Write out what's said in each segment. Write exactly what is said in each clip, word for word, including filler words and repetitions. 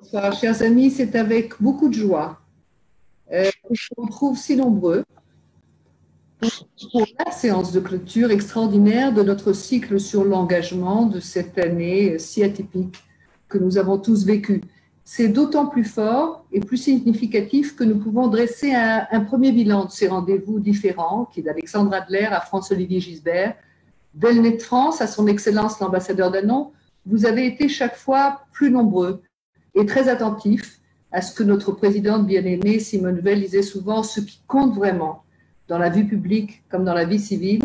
Bonsoir, chers amis, c'est avec beaucoup de joie euh, que je vous retrouve si nombreux pour la séance de clôture extraordinaire de notre cycle sur l'engagement de cette année si atypique que nous avons tous vécue. C'est d'autant plus fort et plus significatif que nous pouvons dresser un, un premier bilan de ces rendez-vous différents, qui est d'Alexandre Adler à France-Olivier Gisbert, d'Elnet de France à son Excellence l'ambassadeur Danon. Vous avez été chaque fois plus nombreux et très attentifs à ce que notre présidente bien-aimée Simone Veil disait souvent, ce qui compte vraiment dans la vie publique comme dans la vie civile,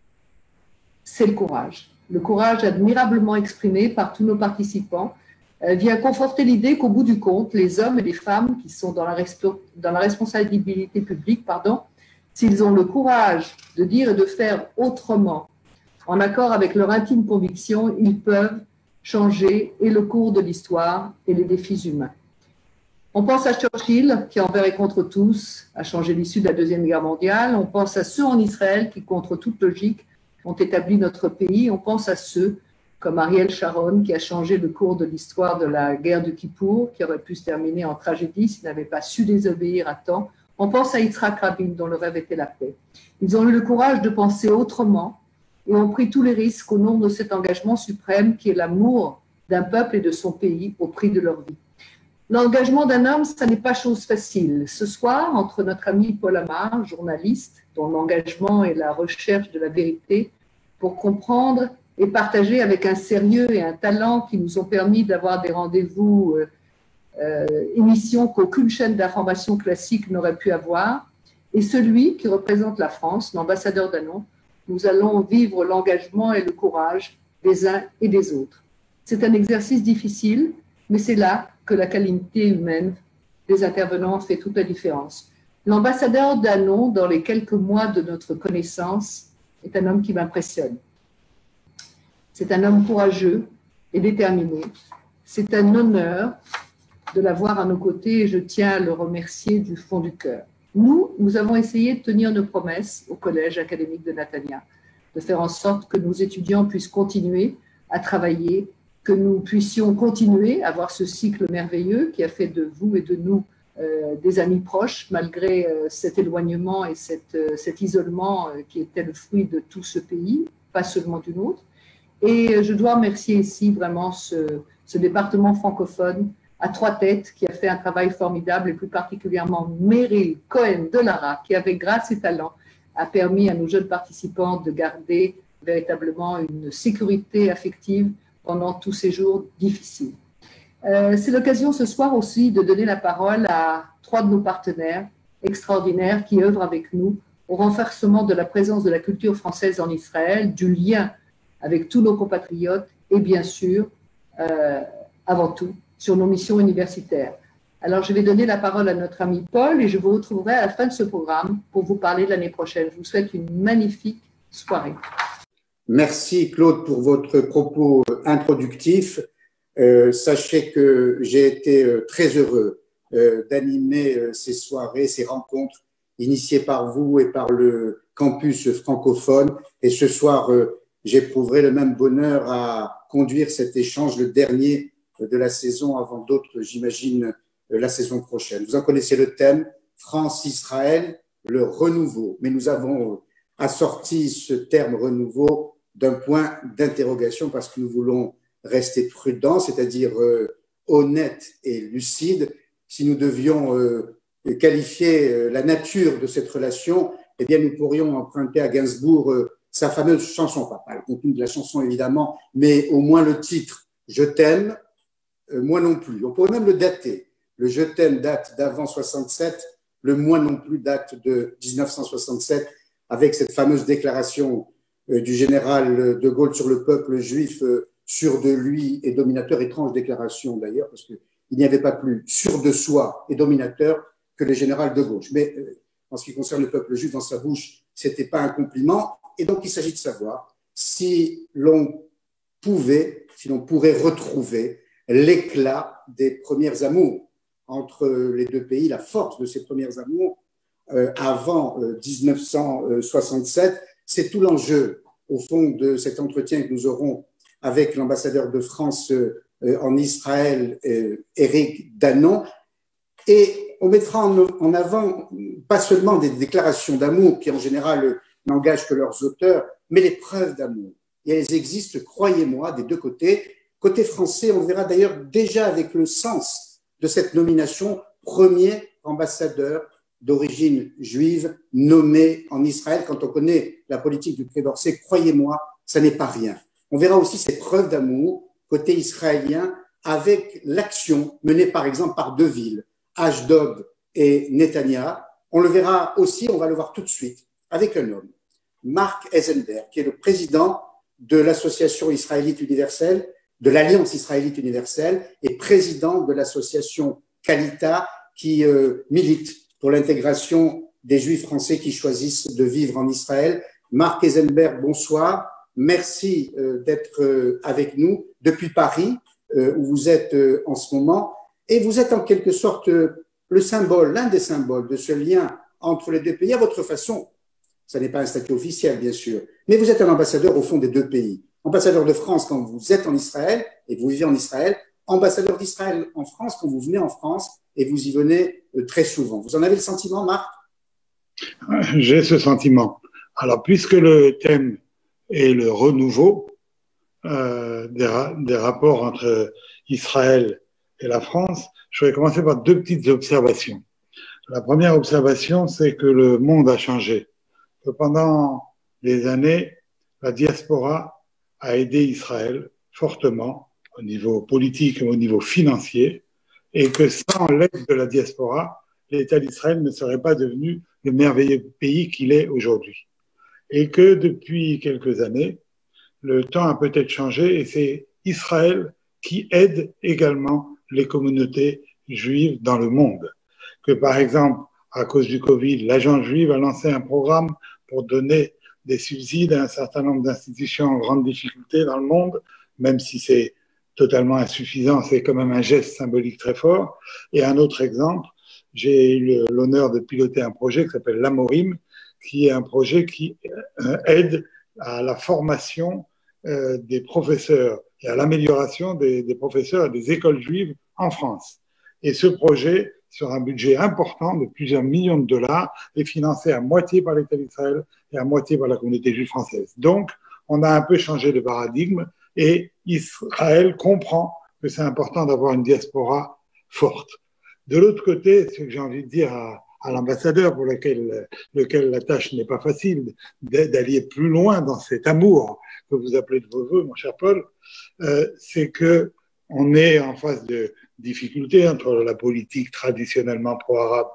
c'est le courage. Le courage admirablement exprimé par tous nos participants euh, vient conforter l'idée qu'au bout du compte, les hommes et les femmes qui sont dans la, dans la responsabilité publique, pardon, s'ils ont le courage de dire et de faire autrement, en accord avec leur intime conviction, ils peuvent changer et le cours de l'histoire et les défis humains. On pense à Churchill, qui envers et contre tous a changé l'issue de la Deuxième Guerre mondiale. On pense à ceux en Israël qui, contre toute logique, ont établi notre pays. On pense à ceux comme Ariel Sharon, qui a changé le cours de l'histoire de la guerre de Kippour, qui aurait pu se terminer en tragédie s'il n'avait pas su désobéir à temps. On pense à Yitzhak Rabin, dont le rêve était la paix. Ils ont eu le courage de penser autrement et ont pris tous les risques au nom de cet engagement suprême qui est l'amour d'un peuple et de son pays au prix de leur vie. L'engagement d'un homme, ça n'est pas chose facile. Ce soir, entre notre ami Paul Amar, journaliste, dont l'engagement est la recherche de la vérité, pour comprendre et partager avec un sérieux et un talent qui nous ont permis d'avoir des rendez-vous, euh, euh, émissions qu'aucune chaîne d'information classique n'aurait pu avoir, et celui qui représente la France, l'ambassadeur Danon, nous allons vivre l'engagement et le courage des uns et des autres. C'est un exercice difficile, mais c'est là que la qualité humaine des intervenants fait toute la différence. L'ambassadeur Danon, dans les quelques mois de notre connaissance, est un homme qui m'impressionne. C'est un homme courageux et déterminé. C'est un honneur de l'avoir à nos côtés et je tiens à le remercier du fond du cœur. Nous, nous avons essayé de tenir nos promesses au Collège académique de Natania, de faire en sorte que nos étudiants puissent continuer à travailler, que nous puissions continuer à avoir ce cycle merveilleux qui a fait de vous et de nous euh, des amis proches, malgré euh, cet éloignement et cette, euh, cet isolement euh, qui était le fruit de tout ce pays, pas seulement du nôtre. Et je dois remercier ici vraiment ce, ce département francophone à trois têtes qui a fait un travail formidable et plus particulièrement Meryl Cohen de Lara qui avec grâce et talent a permis à nos jeunes participants de garder véritablement une sécurité affective pendant tous ces jours difficiles. Euh, c'est l'occasion ce soir aussi de donner la parole à trois de nos partenaires extraordinaires qui œuvrent avec nous au renforcement de la présence de la culture française en Israël, du lien avec tous nos compatriotes et bien sûr, euh, avant tout, sur nos missions universitaires. Alors, je vais donner la parole à notre ami Paul et je vous retrouverai à la fin de ce programme pour vous parler de l'année prochaine. Je vous souhaite une magnifique soirée. Merci Claude pour votre propos introductif. Euh, sachez que j'ai été euh, très heureux euh, d'animer euh, ces soirées, ces rencontres initiées par vous et par le campus francophone. Et ce soir, euh, j'éprouverai le même bonheur à conduire cet échange, le dernier de la saison avant d'autres, j'imagine, la saison prochaine. Vous en connaissez le thème, France-Israël, le renouveau. Mais nous avons assorti ce terme renouveau d'un point d'interrogation parce que nous voulons rester prudents, c'est-à-dire euh, honnêtes et lucides. Si nous devions euh, qualifier euh, la nature de cette relation, eh bien, nous pourrions emprunter à Gainsbourg euh, sa fameuse chanson, pas le contenu de la chanson évidemment, mais au moins le titre « Je t'aime », euh, moi non plus. On pourrait même le dater. Le « Je t'aime » date d'avant soixante-sept, le « moi non plus » date de dix-neuf cent soixante-sept, avec cette fameuse déclaration euh, du général de Gaulle sur le peuple juif, euh, sûr de lui et dominateur, étrange déclaration d'ailleurs, parce qu'il n'y avait pas plus sûr de soi et dominateur que le général de gauche. Mais euh, en ce qui concerne le peuple juif, dans sa bouche, ce n'était pas un compliment. Et donc, il s'agit de savoir si l'on pouvait, si l'on pourrait retrouver l'éclat des premières amours entre les deux pays, la force de ces premières amours euh, avant euh, dix-neuf cent soixante-sept. C'est tout l'enjeu, au fond, de cet entretien que nous aurons avec l'ambassadeur de France, euh, en Israël, euh, Éric Danon. Et on mettra en, en avant pas seulement des déclarations d'amour qui en général n'engagent que leurs auteurs, mais les preuves d'amour. Et elles existent, croyez-moi, des deux côtés. Côté français, on verra d'ailleurs déjà avec le sens de cette nomination, premier ambassadeur d'origine juive nommé en Israël. Quand on connaît la politique du Quai d'Orsay, croyez-moi, ça n'est pas rien. On verra aussi ces preuves d'amour côté israélien avec l'action menée par exemple par deux villes, Ashdod et Netanya. On le verra aussi, on va le voir tout de suite, avec un homme, Mark Eisenberg, qui est le président de l'Association israélite universelle, de l'Alliance israélite universelle, et président de l'association Kalita, qui euh, milite pour l'intégration des Juifs français qui choisissent de vivre en Israël. Mark Eisenberg, bonsoir. Merci euh, d'être euh, avec nous depuis Paris, euh, où vous êtes euh, en ce moment. Et vous êtes en quelque sorte euh, le symbole, l'un des symboles de ce lien entre les deux pays, à votre façon. Ça n'est pas un statut officiel, bien sûr, mais vous êtes un ambassadeur au fond des deux pays. Ambassadeur de France quand vous êtes en Israël et que vous vivez en Israël, ambassadeur d'Israël en France quand vous venez en France et vous y venez euh, très souvent. Vous en avez le sentiment, Marc? J'ai ce sentiment. Alors, puisque le thème est le renouveau euh, des, ra des rapports entre Israël et la France, je vais commencer par deux petites observations. La première observation, c'est que le monde a changé. Que pendant des années, la diaspora a aidé Israël fortement au niveau politique et au niveau financier, et que sans l'aide de la diaspora, l'État d'Israël ne serait pas devenu le merveilleux pays qu'il est aujourd'hui. Et que depuis quelques années, le temps a peut-être changé et c'est Israël qui aide également les communautés juives dans le monde. Que par exemple, à cause du Covid, l'Agence juive a lancé un programme pour donner des subsides à un certain nombre d'institutions en grande difficulté dans le monde, même si c'est totalement insuffisant, c'est quand même un geste symbolique très fort. Et un autre exemple, j'ai eu l'honneur de piloter un projet qui s'appelle l'Amorim, qui est un projet qui aide à la formation euh, des professeurs et à l'amélioration des, des professeurs et des écoles juives en France. Et ce projet, sur un budget important de plusieurs millions de dollars, est financé à moitié par l'État d'Israël et à moitié par la communauté juive française. Donc, on a un peu changé de paradigme et Israël comprend que c'est important d'avoir une diaspora forte. De l'autre côté, ce que j'ai envie de dire à, à l'ambassadeur, pour lequel, lequel la tâche n'est pas facile, d'aller plus loin dans cet amour que vous appelez de vos voeux, mon cher Paul, euh, c'est que on est en face de difficultés entre la politique traditionnellement pro-arabe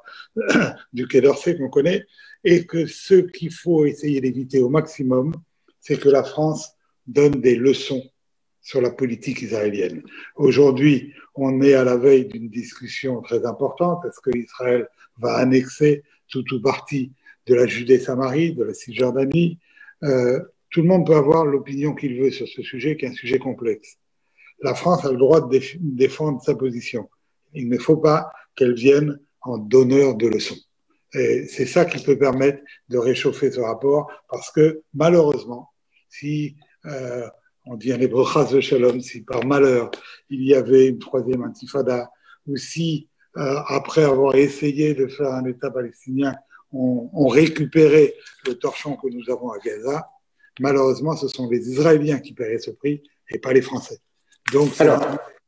du Quai d'Orsay qu'on connaît, et que ce qu'il faut essayer d'éviter au maximum, c'est que la France donne des leçons sur la politique israélienne. Aujourd'hui, on est à la veille d'une discussion très importante. Est-ce que Israël va annexer tout ou partie de la Judée-Samarie, de la Cisjordanie? euh, Tout le monde peut avoir l'opinion qu'il veut sur ce sujet, qui est un sujet complexe. La France a le droit de défendre sa position. Il ne faut pas qu'elle vienne en donneur de leçons. Et c'est ça qui peut permettre de réchauffer ce rapport, parce que malheureusement, si euh, on dit un hébreu chas v'shalom, si par malheur il y avait une troisième intifada, ou si euh, après avoir essayé de faire un État palestinien, on, on récupérait le torchon que nous avons à Gaza, malheureusement ce sont les Israéliens qui paieraient ce prix et pas les Français. Donc, alors,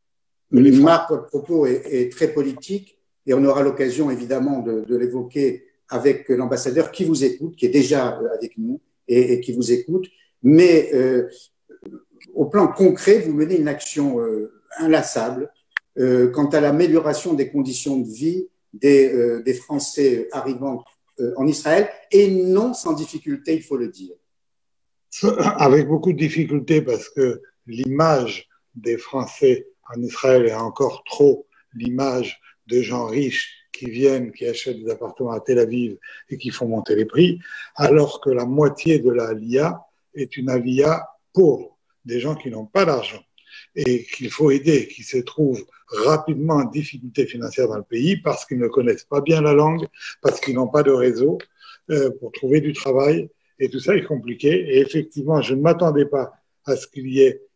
Marc, votre propos est, est très politique et on aura l'occasion évidemment de, de l'évoquer avec l'ambassadeur qui vous écoute, qui est déjà avec nous et, et qui vous écoute. Mais euh, au plan concret, vous menez une action euh, inlassable euh, quant à l'amélioration des conditions de vie des, euh, des Français arrivant euh, en Israël, et non sans difficulté, il faut le dire. Avec beaucoup de difficultés, parce que l'image des Français en Israël est encore trop l'image de gens riches qui viennent, qui achètent des appartements à Tel Aviv et qui font monter les prix, alors que la moitié de la Aliyah est une Aliyah pauvre, des gens qui n'ont pas d'argent et qu'il faut aider, qui se trouvent rapidement en difficulté financière dans le pays parce qu'ils ne connaissent pas bien la langue, parce qu'ils n'ont pas de réseau euh, pour trouver du travail, et tout ça est compliqué. Et effectivement, je ne m'attendais pas à ce qu'il y ait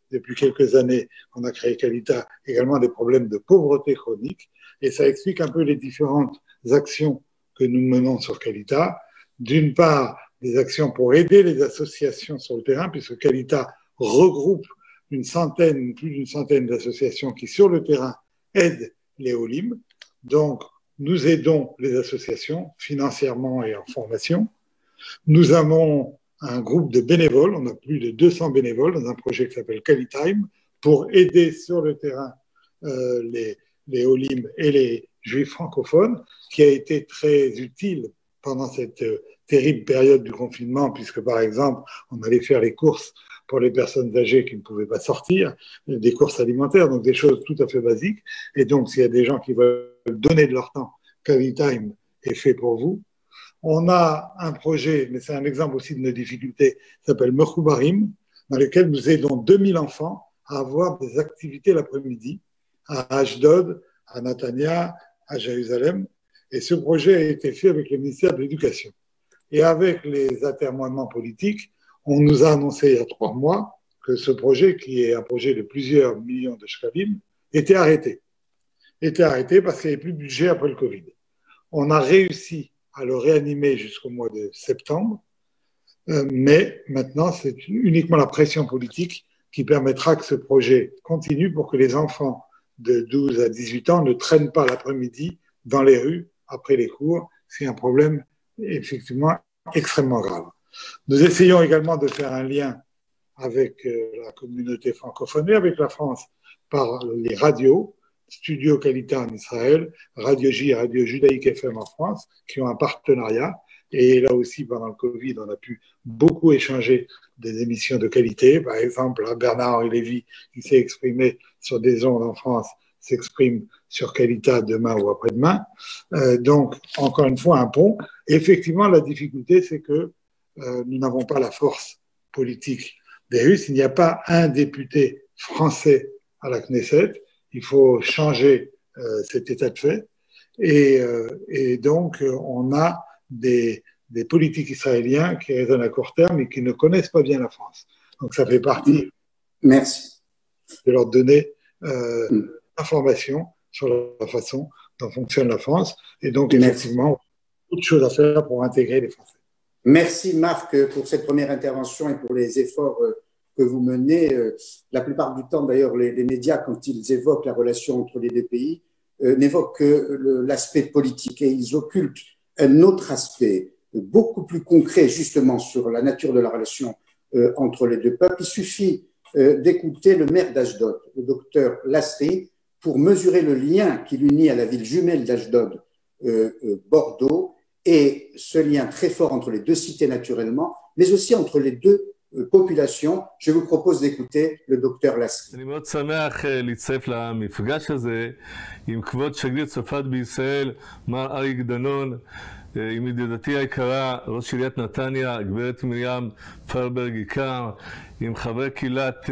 depuis quelques années, on a créé Qualita, également des problèmes de pauvreté chronique. Et ça explique un peu les différentes actions que nous menons sur Qualita. D'une part, des actions pour aider les associations sur le terrain, puisque Qualita regroupe une centaine, plus d'une centaine d'associations qui, sur le terrain, aident les Olim. Donc, nous aidons les associations financièrement et en formation. Nous avons un groupe de bénévoles, on a plus de deux cents bénévoles dans un projet qui s'appelle Qualitime, pour aider sur le terrain euh, les, les Olim et les Juifs francophones, qui a été très utile pendant cette euh, terrible période du confinement, puisque par exemple, on allait faire les courses pour les personnes âgées qui ne pouvaient pas sortir, des courses alimentaires, donc des choses tout à fait basiques. Et donc, s'il y a des gens qui veulent donner de leur temps, Qualitime est fait pour vous. On a un projet, mais c'est un exemple aussi de nos difficultés, qui s'appelle Mechoubarim, dans lequel nous aidons deux mille enfants à avoir des activités l'après-midi à Ashdod, à Natania, à Jérusalem. Et ce projet a été fait avec le ministère de l'Éducation. Et avec les atermoiements politiques, on nous a annoncé il y a trois mois que ce projet, qui est un projet de plusieurs millions de shkalim, était arrêté. Était arrêté parce qu'il n'y avait plus de budget après le Covid. On a réussi à le réanimer jusqu'au mois de septembre, euh, mais maintenant c'est uniquement la pression politique qui permettra que ce projet continue pour que les enfants de douze à dix-huit ans ne traînent pas l'après-midi dans les rues après les cours. C'est un problème effectivement extrêmement grave. Nous essayons également de faire un lien avec euh, la communauté francophone et avec la France par les radios, Studio Qualita en Israël, Radio J et Radio Judaïque F M en France, qui ont un partenariat. Et là aussi, pendant le Covid, on a pu beaucoup échanger des émissions de qualité. Par exemple, Bernard-Henri Lévy, qui s'est exprimé sur des ondes en France, s'exprime sur Qualita demain ou après-demain. Euh, donc, encore une fois, un pont. Et effectivement, la difficulté, c'est que euh, nous n'avons pas la force politique des Russes. Il n'y a pas un député français à la Knesset. Il faut changer euh, cet état de fait. Et, euh, et donc, euh, on a des, des politiques israéliens qui raisonnent à court terme et qui ne connaissent pas bien la France. Donc, ça fait partie Merci. de leur donner euh, mm. information sur la façon dont fonctionne la France. Et donc, Merci. Effectivement, beaucoup de choses à faire pour intégrer les Français. Merci Marc pour cette première intervention et pour les efforts que vous menez. La plupart du temps, d'ailleurs, les, les médias, quand ils évoquent la relation entre les deux pays, euh, n'évoquent que l'aspect politique et ils occultent un autre aspect beaucoup plus concret, justement, sur la nature de la relation euh, entre les deux peuples. Il suffit euh, d'écouter le maire d'Ashdod, le docteur Lasri, pour mesurer le lien qui l'unit à la ville jumelle d'Ashdod, euh, euh, Bordeaux, et ce lien très fort entre les deux cités naturellement, mais aussi entre les deux population. Je vous propose d'écouter le docteur Lasri. אני מאוד שמח להצטרף למפגש הזה עם כבוד שגריר צרפת בישראל, מר אריק דנון, עם ידידתי היקרה, ראש עיריית נתניה, גברת מרים פרברג עיקר, עם חברי קהילת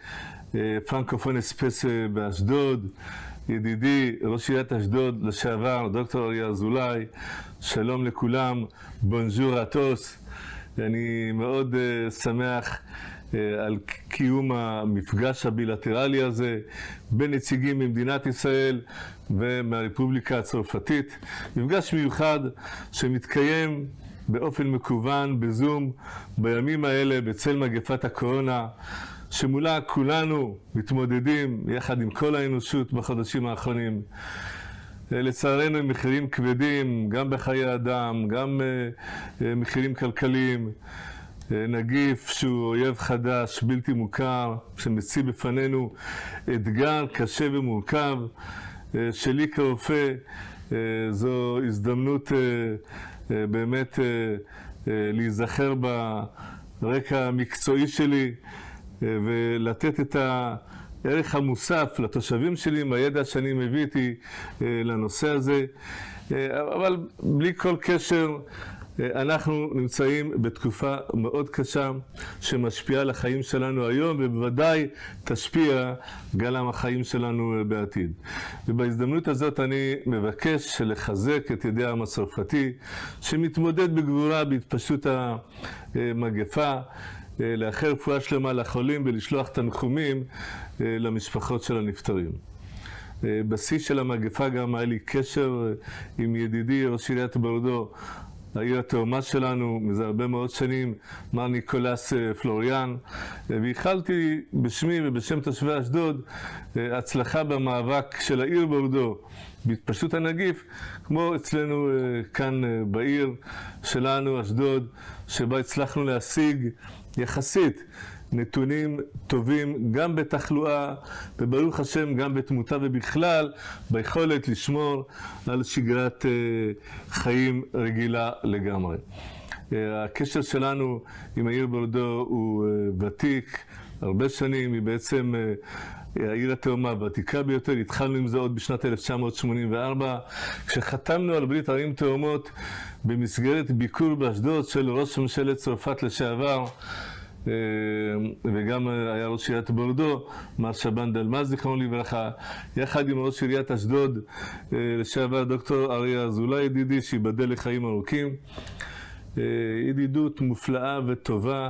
פרנקופון אספס באשדוד, ידידי ראש עיריית אשדוד לשעבר, דוקטור אריה אזולאי, שלום לכולם, בונז'ור אטוס. אני מאוד uh, שמח uh, על קיום המפגש הבילטרלי הזה בין נציגים ממדינת ישראל ומהרפובליקה הצרפתית. מפגש מיוחד שמתקיים באופן מקוון בזום בימים האלה בצל מגפת הקורונה, שמולה כולנו מתמודדים יחד עם כל האנושות בחודשים האחרונים. לצערנו עם מחירים כבדים, גם בחיי אדם, גם uh, מחירים כלכליים, uh, נגיף שהוא אויב חדש, בלתי מוכר, שמציב בפנינו אתגר קשה ומורכב. uh, שלי כרופא, uh, זו הזדמנות uh, uh, באמת uh, uh, להיזכר ברקע המקצועי שלי uh, ולתת את ה... ערך המוסף לתושבים שלי, עם הידע שאני מביא איתי אה, לנושא הזה. אה, אבל בלי כל קשר, אה, אנחנו נמצאים בתקופה מאוד קשה שמשפיעה על החיים שלנו היום, ובוודאי תשפיע גם על החיים שלנו אה, בעתיד. ובהזדמנות הזאת אני מבקש לחזק את ידי העם הצרפתי, שמתמודד בגבורה בהתפשטות המגפה, לאחל רפואה שלמה לחולים ולשלוח תנחומים למשפחות של הנפטרים. בשיא של המגפה גם היה לי קשר עם ידידי ראש עיריית בורדו, העיר התאומה שלנו, מזה הרבה מאוד שנים, מר ניקולס פלוריאן, והחלתי בשמי ובשם תושבי אשדוד הצלחה במאבק של העיר בורדו בהתפשטות הנגיף, כמו אצלנו כאן בעיר שלנו, אשדוד, שבה הצלחנו להשיג יחסית נתונים טובים גם בתחלואה, וברוך השם גם בתמותה ובכלל, ביכולת לשמור על שגרת חיים רגילה לגמרי. הקשר שלנו עם העיר בורדו הוא ותיק, הרבה שנים, היא בעצם העיר התאומה הוותיקה ביותר. התחלנו עם זה עוד בשנת אלף תשע מאות שמונים וארבע, כשחתמנו על ברית ערים תאומות במסגרת ביקור באשדוד של ראש ממשלת צרפת לשעבר, וגם היה ראש עיריית בורדו, מר שבן דלמז, זיכרונו לברכה, יחד עם ראש עיריית אשדוד לשעבר דוקטור אריה אזולאי ידידי, שיבדל לחיים ארוכים. ידידות מופלאה וטובה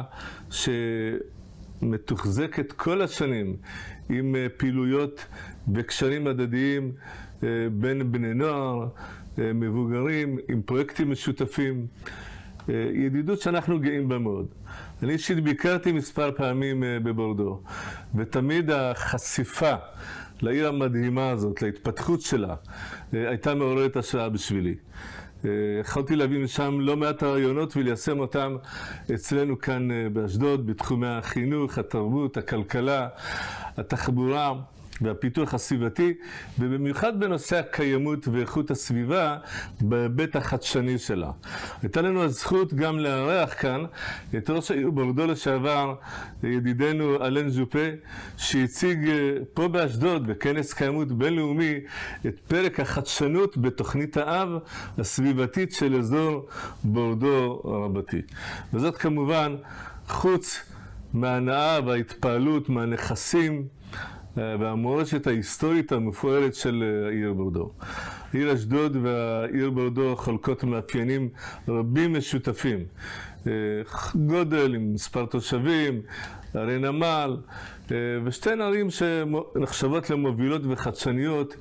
שמתוחזקת כל השנים עם פעילויות וקשרים הדדיים בין בני נוער, מבוגרים, עם פרויקטים משותפים. ידידות שאנחנו גאים בה מאוד. אני אישית ביקרתי מספר פעמים בבורדו, ותמיד החשיפה לעיר המדהימה הזאת, להתפתחות שלה, הייתה מעוררת השראה בשבילי. יכולתי להביא משם לא מעט הרעיונות וליישם אותם אצלנו כאן באשדוד, בתחומי החינוך, התרבות, הכלכלה, התחבורה והפיתוח הסביבתי, ובמיוחד בנושא הקיימות ואיכות הסביבה בהיבט החדשני שלה. הייתה לנו הזכות גם לארח כאן את ראש העיר בורדו לשעבר, ידידנו אלן ז'ופה, שהציג פה באשדוד בכנס קיימות בינלאומי את פרק החדשנות בתוכנית האב הסביבתית של אזור בורדו רבתי. וזאת כמובן חוץ מההנאה וההתפעלות מהנכסים והמורשת ההיסטורית המפוארת של העיר בורדו. העיר אשדוד והעיר בורדו חולקות מאפיינים רבים משותפים. גודל עם מספר תושבים, ערי נמל, ושתי ערים שנחשבות למובילות וחדשניות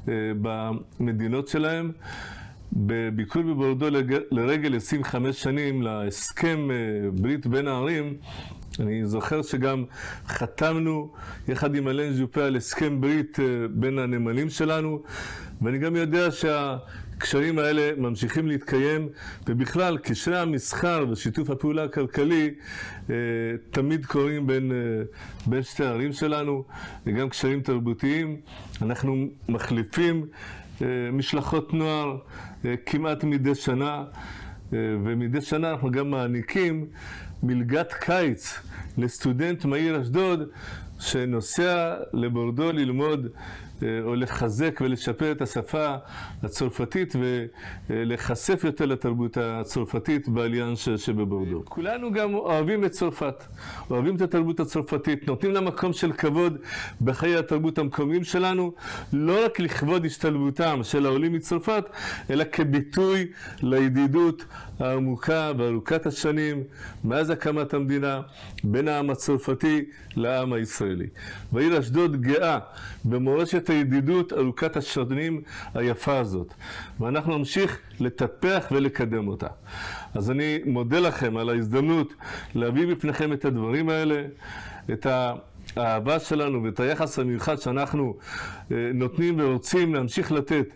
במדינות שלהם. בביקור בבורדו לרגל עשרים וחמש שנים להסכם ברית בין הערים, אני זוכר שגם חתמנו יחד עם אלן ז'ופה על הסכם ברית בין הנמלים שלנו, ואני גם יודע שהקשרים האלה ממשיכים להתקיים, ובכלל קשרי המסחר ושיתוף הפעולה הכלכלי תמיד קורים בין, בין שתי הערים שלנו, וגם קשרים תרבותיים. אנחנו מחליפים משלחות נוער כמעט מדי שנה, ומדי שנה אנחנו גם מעניקים מלגת קיץ לסטודנט מהעיר אשדוד שנוסע לבורדו ללמוד או לחזק ולשפר את השפה הצרפתית ולחשף יותר לתרבות הצרפתית באליאנס שבבורדו. כולנו גם אוהבים את צרפת, אוהבים את התרבות הצרפתית, נותנים לה מקום של כבוד בחיי התרבות המקומיים שלנו, לא רק לכבוד השתלבותם של העולים מצרפת, אלא כביטוי לידידות העמוקה וארוכת השנים מאז הקמת המדינה בין העם הצרפתי לעם הישראלי. והעיר אשדוד גאה במורשת הידידות ארוכת השנים היפה הזאת, ואנחנו נמשיך לטפח ולקדם אותה. אז אני מודה לכם על ההזדמנות להביא בפניכם את הדברים האלה, את האהבה שלנו ואת היחס המיוחד שאנחנו נותנים ורוצים להמשיך לתת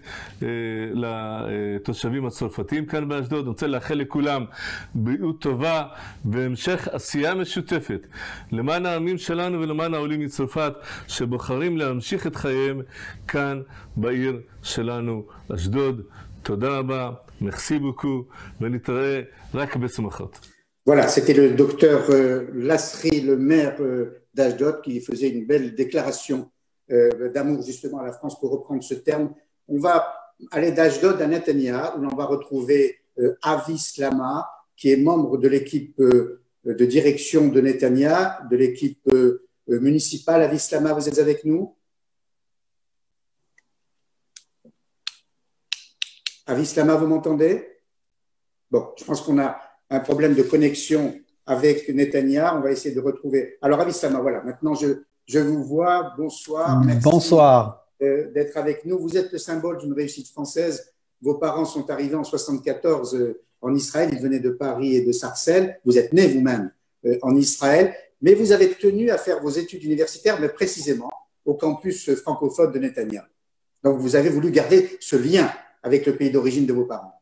לתושבים הצרפתיים כאן באשדוד. אני רוצה לאחל לכולם בריאות טובה והמשך עשייה משותפת למען העמים שלנו ולמען העולים מצרפת שבוחרים להמשיך את חייהם כאן בעיר שלנו אשדוד. תודה רבה, merci beaucoup, ונתראה רק בשמחות. Voilà, c'était le docteur euh, Lasri, le maire euh, d'Ashdod, qui faisait une belle déclaration euh, d'amour justement à la France, pour reprendre ce terme. On va aller d'Ashdod à Netanya, où l'on va retrouver euh, Avis Lama, qui est membre de l'équipe euh, de direction de Netanya, de l'équipe euh, municipale. Avis Lama, vous êtes avec nous? Avis Lama, vous m'entendez? Bon, je pense qu'on a un problème de connexion avec Netanya. On va essayer de retrouver. Alors, Avissama, voilà, maintenant je, je vous vois. Bonsoir. Merci Bonsoir. euh, d'être avec nous. Vous êtes le symbole d'une réussite française. Vos parents sont arrivés en soixante-quatorze euh, en Israël. Ils venaient de Paris et de Sarcelles. Vous êtes né vous-même euh, en Israël, mais vous avez tenu à faire vos études universitaires, mais précisément au campus francophone de Netanya. Donc, vous avez voulu garder ce lien avec le pays d'origine de vos parents.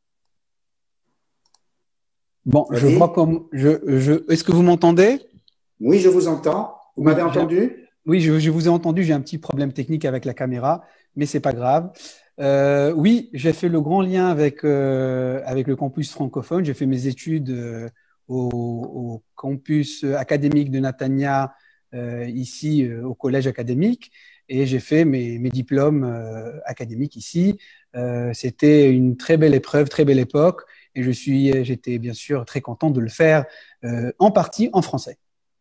Bon, je vois comme je, je est-ce que vous m'entendez? Oui, je vous entends. Vous m'avez entendu? Oui, je, je vous ai entendu. J'ai un petit problème technique avec la caméra, mais c'est pas grave. Euh, oui, j'ai fait le grand lien avec euh, avec le campus francophone. J'ai fait mes études euh, au, au campus académique de Netanya, euh, ici euh, au collège académique, et j'ai fait mes, mes diplômes euh, académiques ici. Euh, c'était une très belle épreuve, très belle époque. Et je suis, j'étais bien sûr très content de le faire euh, en partie en français.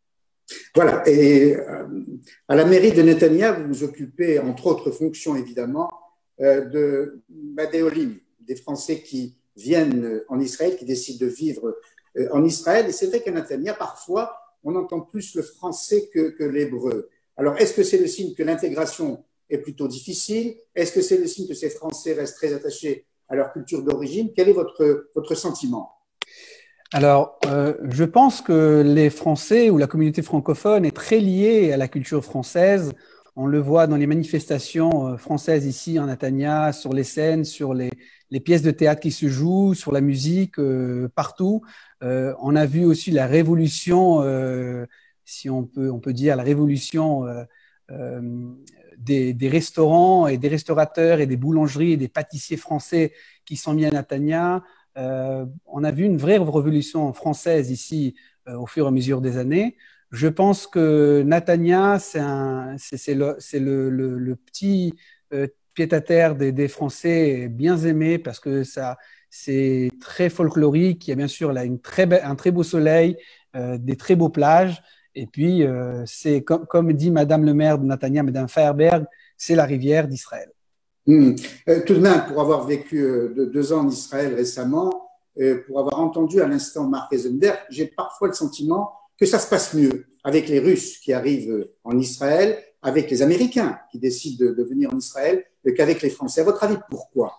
Voilà. Et euh, à la mairie de Netanya, vous vous occupez, entre autres fonctions évidemment, euh, de, bah, des Olim, des Français qui viennent en Israël, qui décident de vivre euh, en Israël. Et c'est vrai qu'à Netanya, parfois, on entend plus le français que, que l'hébreu. Alors, est-ce que c'est le signe que l'intégration est plutôt difficile? Est-ce que c'est le signe que ces Français restent très attachés à leur culture d'origine? Quel est votre, votre sentiment? Alors, euh, je pense que les Français ou la communauté francophone est très liée à la culture française. On le voit dans les manifestations françaises ici en Netanya, sur les scènes, sur les, les pièces de théâtre qui se jouent, sur la musique, euh, partout. Euh, on a vu aussi la révolution, euh, si on peut, on peut dire, la révolution euh, euh, Des, des restaurants et des restaurateurs et des boulangeries et des pâtissiers français qui sont mis à Netanya. Euh, on a vu une vraie révolution française ici euh, au fur et à mesure des années. Je pense que Netanya, c'est le, le, le, le petit euh, pied-à-terre des, des Français bien aimé parce que ça, c'est très folklorique. Il y a bien sûr là une très be- un très beau soleil, euh, des très beaux plages. Et puis, euh, c'est comme, comme dit Madame le maire de Netanya, Madame Feierberg, c'est la rivière d'Israël. Mmh. Euh, tout de même, pour avoir vécu euh, de, deux ans en Israël récemment, euh, pour avoir entendu à l'instant Mark Eisenberg, j'ai parfois le sentiment que ça se passe mieux avec les Russes qui arrivent en Israël, avec les Américains qui décident de, de venir en Israël, qu'avec les Français. À votre avis, pourquoi?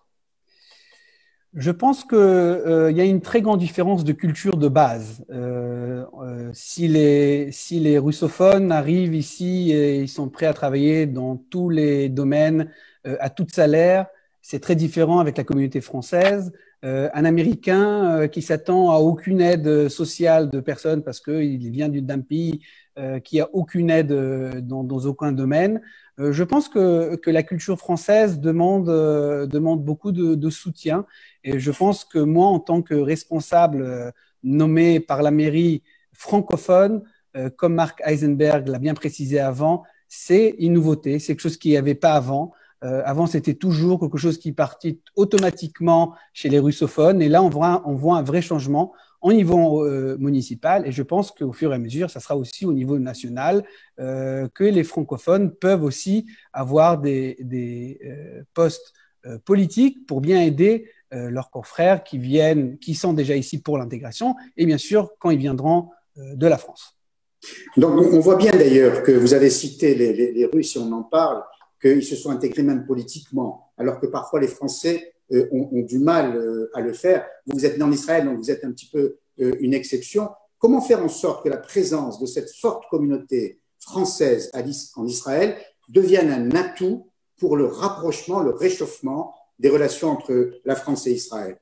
Je pense qu'il euh, y a une très grande différence de culture de base. Euh, euh, si, les, si les russophones arrivent ici et ils sont prêts à travailler dans tous les domaines, euh, à tout salaire, c'est très différent avec la communauté française. Euh, un Américain euh, qui s'attend à aucune aide sociale de personne parce qu'il vient d'un pays euh, qui a aucune aide euh, dans, dans aucun domaine. Euh, je pense que, que la culture française demande, euh, demande beaucoup de, de soutien. Et je pense que moi, en tant que responsable euh, nommé par la mairie francophone, euh, comme Mark Eisenberg l'a bien précisé avant, c'est une nouveauté, c'est quelque chose qu'il n'y avait pas avant. Euh, avant, c'était toujours quelque chose qui partit automatiquement chez les russophones. Et là, on voit, on voit un vrai changement au niveau euh, municipal. Et je pense qu'au fur et à mesure, ça sera aussi au niveau national, euh, que les francophones peuvent aussi avoir des, des euh, postes euh, politiques pour bien aider euh, leurs confrères qui viennent, qui sont déjà ici pour l'intégration. Et bien sûr, quand ils viendront euh, de la France. Donc, on voit bien d'ailleurs que vous avez cité les, les, les Russes, si on en parle, qu'ils se sont intégrés même politiquement, alors que parfois les Français euh, ont, ont du mal euh, à le faire. Vous êtes né en Israël, donc vous êtes un petit peu euh, une exception. Comment faire en sorte que la présence de cette forte communauté française en Israël devienne un atout pour le rapprochement, le réchauffement des relations entre la France et Israël?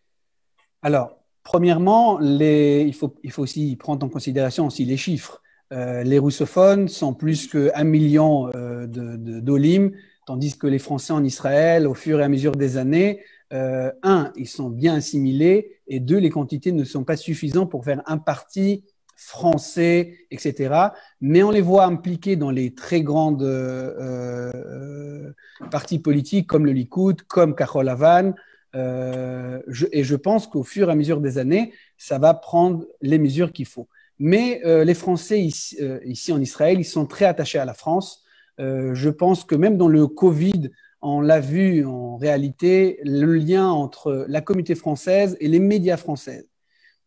Alors, premièrement, les, il, faut, il faut aussi prendre en considération aussi les chiffres. Euh, les russophones sont plus qu'un million euh, de, de, d'Olim, tandis que les Français en Israël, au fur et à mesure des années, euh, un, ils sont bien assimilés, et deux, les quantités ne sont pas suffisantes pour faire un parti français, et cetera. Mais on les voit impliqués dans les très grandes euh, euh, partis politiques comme le Likoud, comme Kahol Lavan. Euh, je, et je pense qu'au fur et à mesure des années, ça va prendre les mesures qu'il faut. Mais euh, les Français ici, euh, ici en Israël, ils sont très attachés à la France. Euh, je pense que même dans le Covid, on l'a vu en réalité, le lien entre la communauté française et les médias français.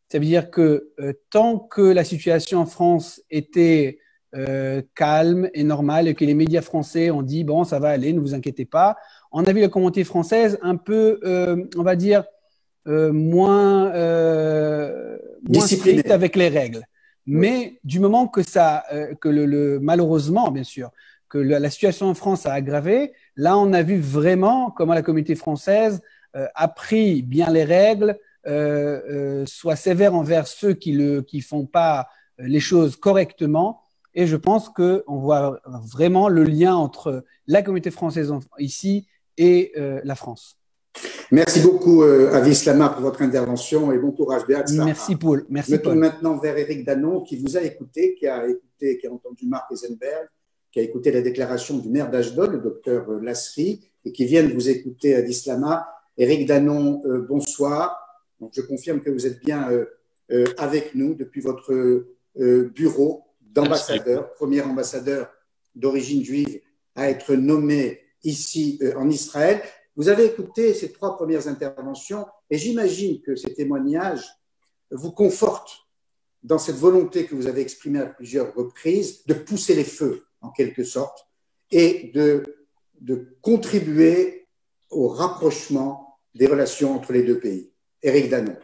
Ça veut dire que euh, tant que la situation en France était euh, calme et normale et que les médias français ont dit bon, ça va aller, ne vous inquiétez pas, on a vu la communauté française un peu, euh, on va dire, euh, moins, euh, moins stricte avec les règles. Mais oui. Du moment que ça, euh, que le, le, malheureusement, bien sûr, que le, la situation en France a aggravé, là, on a vu vraiment comment la communauté française euh, a pris bien les règles, euh, euh, soit sévère envers ceux qui ne qui font pas les choses correctement. Et je pense qu'on voit vraiment le lien entre la communauté française ici et euh, la France. Merci beaucoup, euh, Avi Slama, pour votre intervention et bon courage, Béat. Merci, Paul. Merci, Je me tourne Paul. maintenant vers Éric Danon, qui vous a écouté, qui a écouté, qui a entendu Marc Eisenberg, qui a écouté la déclaration du maire d'Ashdod, le docteur Lasri, et qui vient de vous écouter, Avi Slama. Éric Danon, euh, bonsoir. Donc, je confirme que vous êtes bien euh, euh, avec nous depuis votre euh, bureau d'ambassadeur, premier ambassadeur d'origine juive à être nommé ici euh, en Israël. Vous avez écouté ces trois premières interventions et j'imagine que ces témoignages vous confortent dans cette volonté que vous avez exprimée à plusieurs reprises de pousser les feux, en quelque sorte, et de, de contribuer au rapprochement des relations entre les deux pays. Éric Danon.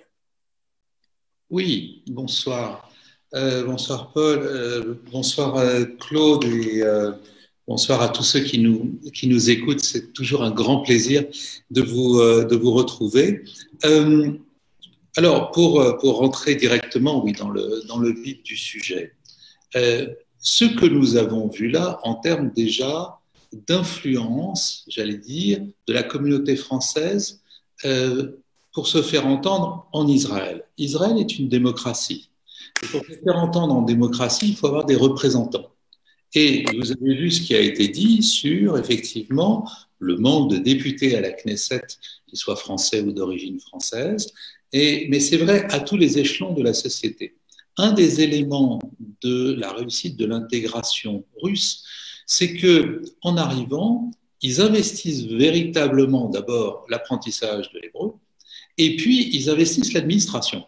Oui, bonsoir. Euh, bonsoir Paul, euh, bonsoir euh, Claude et euh, bonsoir à tous ceux qui nous, qui nous écoutent. C'est toujours un grand plaisir de vous, euh, de vous retrouver. Euh, alors, pour, pour rentrer directement oui, dans, le, dans le vif du sujet, euh, ce que nous avons vu là en termes déjà d'influence, j'allais dire, de la communauté française euh, pour se faire entendre en Israël. Israël est une démocratie. Et pour se faire entendre en démocratie, il faut avoir des représentants. Et vous avez vu ce qui a été dit sur, effectivement, le manque de députés à la Knesset, qu'ils soient français ou d'origine française. Et, mais c'est vrai à tous les échelons de la société. Un des éléments de la réussite de l'intégration russe, c'est que, en arrivant, ils investissent véritablement d'abord l'apprentissage de l'hébreu, et puis ils investissent l'administration.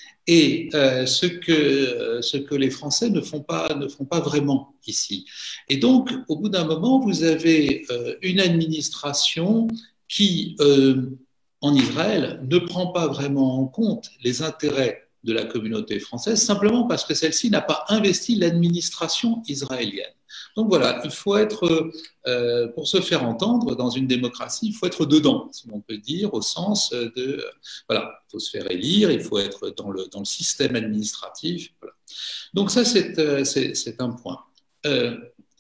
Et euh, ce, que, ce que les Français ne font pas, ne font pas vraiment ici. Et donc, au bout d'un moment, vous avez euh, une administration qui, euh, en Israël, ne prend pas vraiment en compte les intérêts de la communauté française, simplement parce que celle-ci n'a pas investi l'administration israélienne. Donc voilà, il faut être, euh, pour se faire entendre dans une démocratie, il faut être dedans, si on peut dire, au sens de, euh, voilà, il faut se faire élire, il faut être dans le, dans le système administratif. Voilà. Donc ça, c'est, euh, c'est, c'est un point. Euh,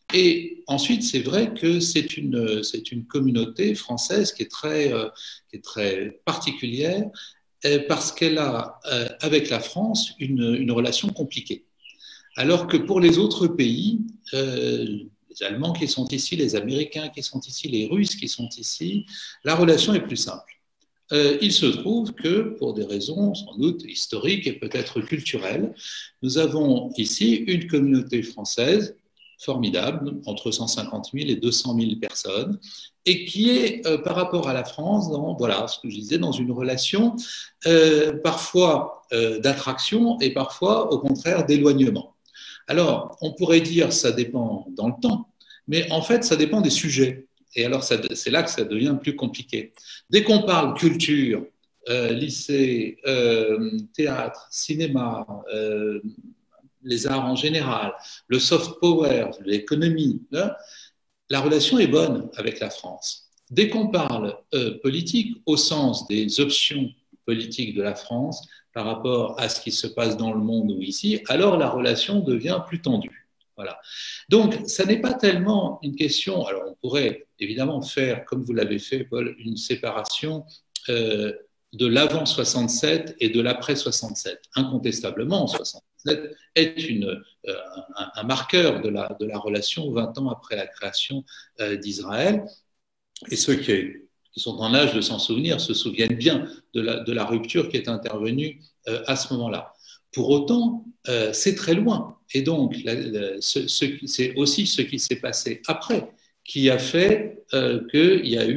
et ensuite, c'est vrai que c'est une, c'est une communauté française qui est très, euh, qui est très particulière euh, parce qu'elle a, euh, avec la France, une, une relation compliquée. Alors que pour les autres pays, euh, les Allemands qui sont ici, les Américains qui sont ici, les Russes qui sont ici, la relation est plus simple. Euh, il se trouve que, pour des raisons sans doute historiques et peut-être culturelles, nous avons ici une communauté française formidable, entre cent cinquante mille et deux cent mille personnes, et qui est, euh, par rapport à la France, dans, voilà, ce que je disais, dans une relation euh, parfois euh, d'attraction et parfois, au contraire, d'éloignement. Alors, on pourrait dire ça dépend dans le temps, mais en fait, ça dépend des sujets. Et alors, ça, c'est là que ça devient plus compliqué. Dès qu'on parle culture, euh, lycée, euh, théâtre, cinéma, euh, les arts en général, le soft power, l'économie, là, la relation est bonne avec la France. Dès qu'on parle euh, politique, au sens des options politiques de la France, par rapport à ce qui se passe dans le monde ou ici, alors la relation devient plus tendue. Voilà. Donc, ça n'est pas tellement une question, alors on pourrait évidemment faire, comme vous l'avez fait, Paul, une séparation euh, de l'avant soixante-sept et de l'après soixante-sept. Incontestablement, soixante-sept est une, euh, un, un marqueur de la, de la relation vingt ans après la création euh, d'Israël. Et ceux qui, qui sont en âge de s'en souvenir se souviennent bien de la, de la rupture qui est intervenue euh, à ce moment-là. Pour autant, euh, c'est très loin. Et donc, la, la, ce, ce, c'est aussi ce qui s'est passé après qui a fait euh, qu'il y a eu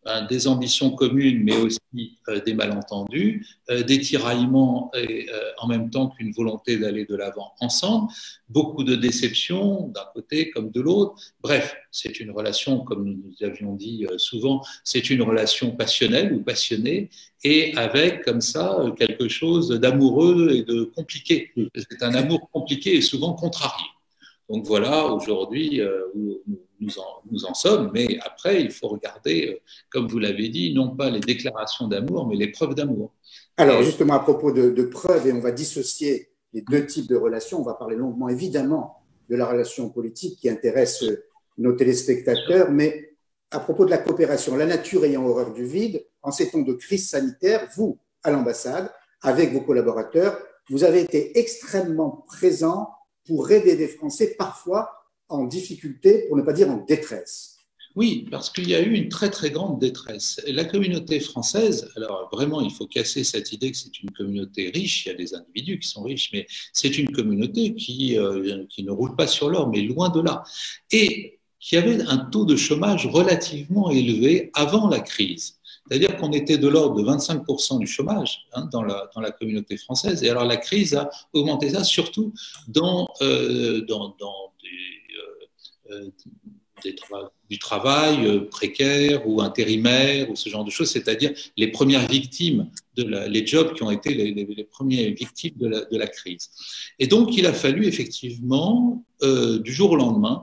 ben, des ambitions communes, mais aussi euh, des malentendus, euh, des tiraillements et euh, en même temps qu'une volonté d'aller de l'avant ensemble, beaucoup de déceptions d'un côté comme de l'autre. Bref, c'est une relation, comme nous avions dit euh, souvent, c'est une relation passionnelle ou passionnée, et avec comme ça quelque chose d'amoureux et de compliqué. C'est un amour compliqué et souvent contrarié. Donc voilà, aujourd'hui, euh, où nous en, nous en sommes, mais après, il faut regarder, euh, comme vous l'avez dit, non pas les déclarations d'amour, mais les preuves d'amour. Alors, et, justement, à propos de, de preuves, et on va dissocier les deux types de relations, on va parler longuement, évidemment, de la relation politique qui intéresse nos téléspectateurs, mais à propos de la coopération, la nature ayant horreur du vide, en ces temps de crise sanitaire, vous, à l'ambassade, avec vos collaborateurs, vous avez été extrêmement présents pour aider des Français parfois en difficulté, pour ne pas dire en détresse. Oui, parce qu'il y a eu une très très grande détresse. La communauté française, alors vraiment il faut casser cette idée que c'est une communauté riche, il y a des individus qui sont riches, mais c'est une communauté qui, euh, qui ne roule pas sur l'or, mais loin de là. Et qui avait un taux de chômage relativement élevé avant la crise. C'est-à-dire qu'on était de l'ordre de vingt-cinq pour cent du chômage hein, dans, la, dans la communauté française. Et alors la crise a augmenté ça, surtout dans, euh, dans, dans des, euh, des tra du travail euh, précaire ou intérimaire ou ce genre de choses, c'est-à-dire les premières victimes, de la, les jobs qui ont été les, les, les premières victimes de la, de la crise. Et donc il a fallu effectivement, euh, du jour au lendemain,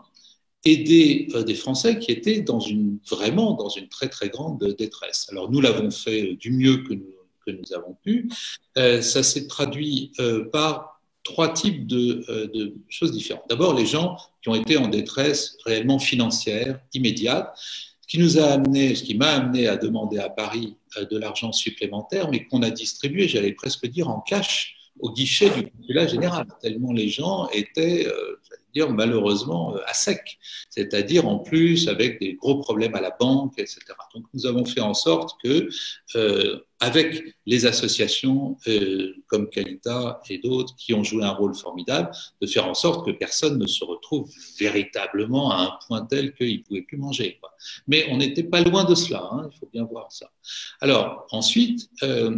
aider euh, des Français qui étaient dans une, vraiment dans une très très grande détresse. Alors nous l'avons fait du mieux que nous, que nous avons pu. Euh, ça s'est traduit euh, par trois types de, euh, de choses différentes. D'abord, les gens qui ont été en détresse réellement financière, immédiate, ce qui nous a amené, ce qui m'a amené à demander à Paris euh, de l'argent supplémentaire, mais qu'on a distribué, j'allais presque dire, en cash au guichet du consulat général, tellement les gens étaient, euh, j'allais dire, malheureusement à sec, c'est-à-dire en plus avec des gros problèmes à la banque, et cetera. Donc nous avons fait en sorte que, euh, avec les associations euh, comme Qualita et d'autres qui ont joué un rôle formidable, de faire en sorte que personne ne se retrouve véritablement à un point tel qu'il ne pouvait plus manger, quoi. Mais on n'était pas loin de cela, hein, il faut bien voir ça. Alors ensuite, euh,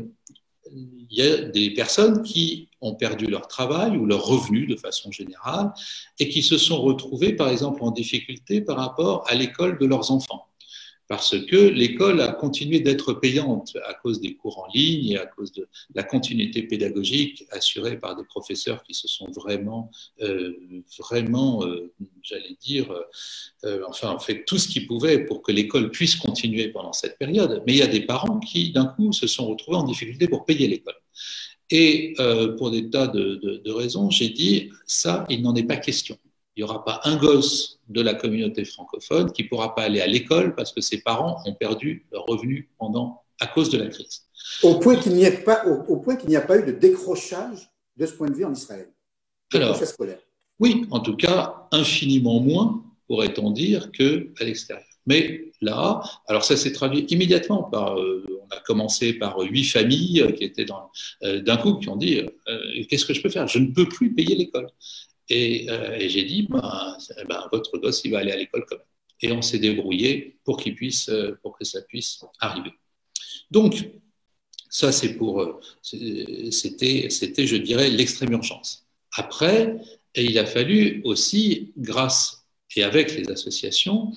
il y a des personnes qui ont perdu leur travail ou leur revenu de façon générale et qui se sont retrouvées, par exemple, en difficulté par rapport à l'école de leurs enfants. Parce que l'école a continué d'être payante à cause des cours en ligne et à cause de la continuité pédagogique assurée par des professeurs qui se sont vraiment, euh, vraiment, euh, j'allais dire, euh, enfin, fait tout ce qu'ils pouvaient pour que l'école puisse continuer pendant cette période. Mais il y a des parents qui, d'un coup, se sont retrouvés en difficulté pour payer l'école. Et euh, pour des tas de, de, de raisons, j'ai dit, ça, il n'en est pas question. Il n'y aura pas un gosse de la communauté francophone qui ne pourra pas aller à l'école parce que ses parents ont perdu leurs revenus pendant, à cause de la crise. Au point qu'il n'y ait pas, au, au point qu'il n'y a pas eu de décrochage de ce point de vue en Israël. Alors, oui, en tout cas, infiniment moins, pourrait-on dire, qu'à l'extérieur. Mais là, alors ça s'est traduit immédiatement par, euh, on a commencé par huit familles qui étaient dans, euh, d'un coup, qui ont dit, euh, qu'est-ce que je peux faire? Je ne peux plus payer l'école. Et, euh, et j'ai dit, ben, ben, votre gosse, il va aller à l'école quand même. Et on s'est débrouillé pour qu'il puisse, pour que ça puisse arriver. Donc, ça, c'est pour, c'était, c'était, je dirais, l'extrême urgence. Après, il a fallu aussi, grâce et avec les associations,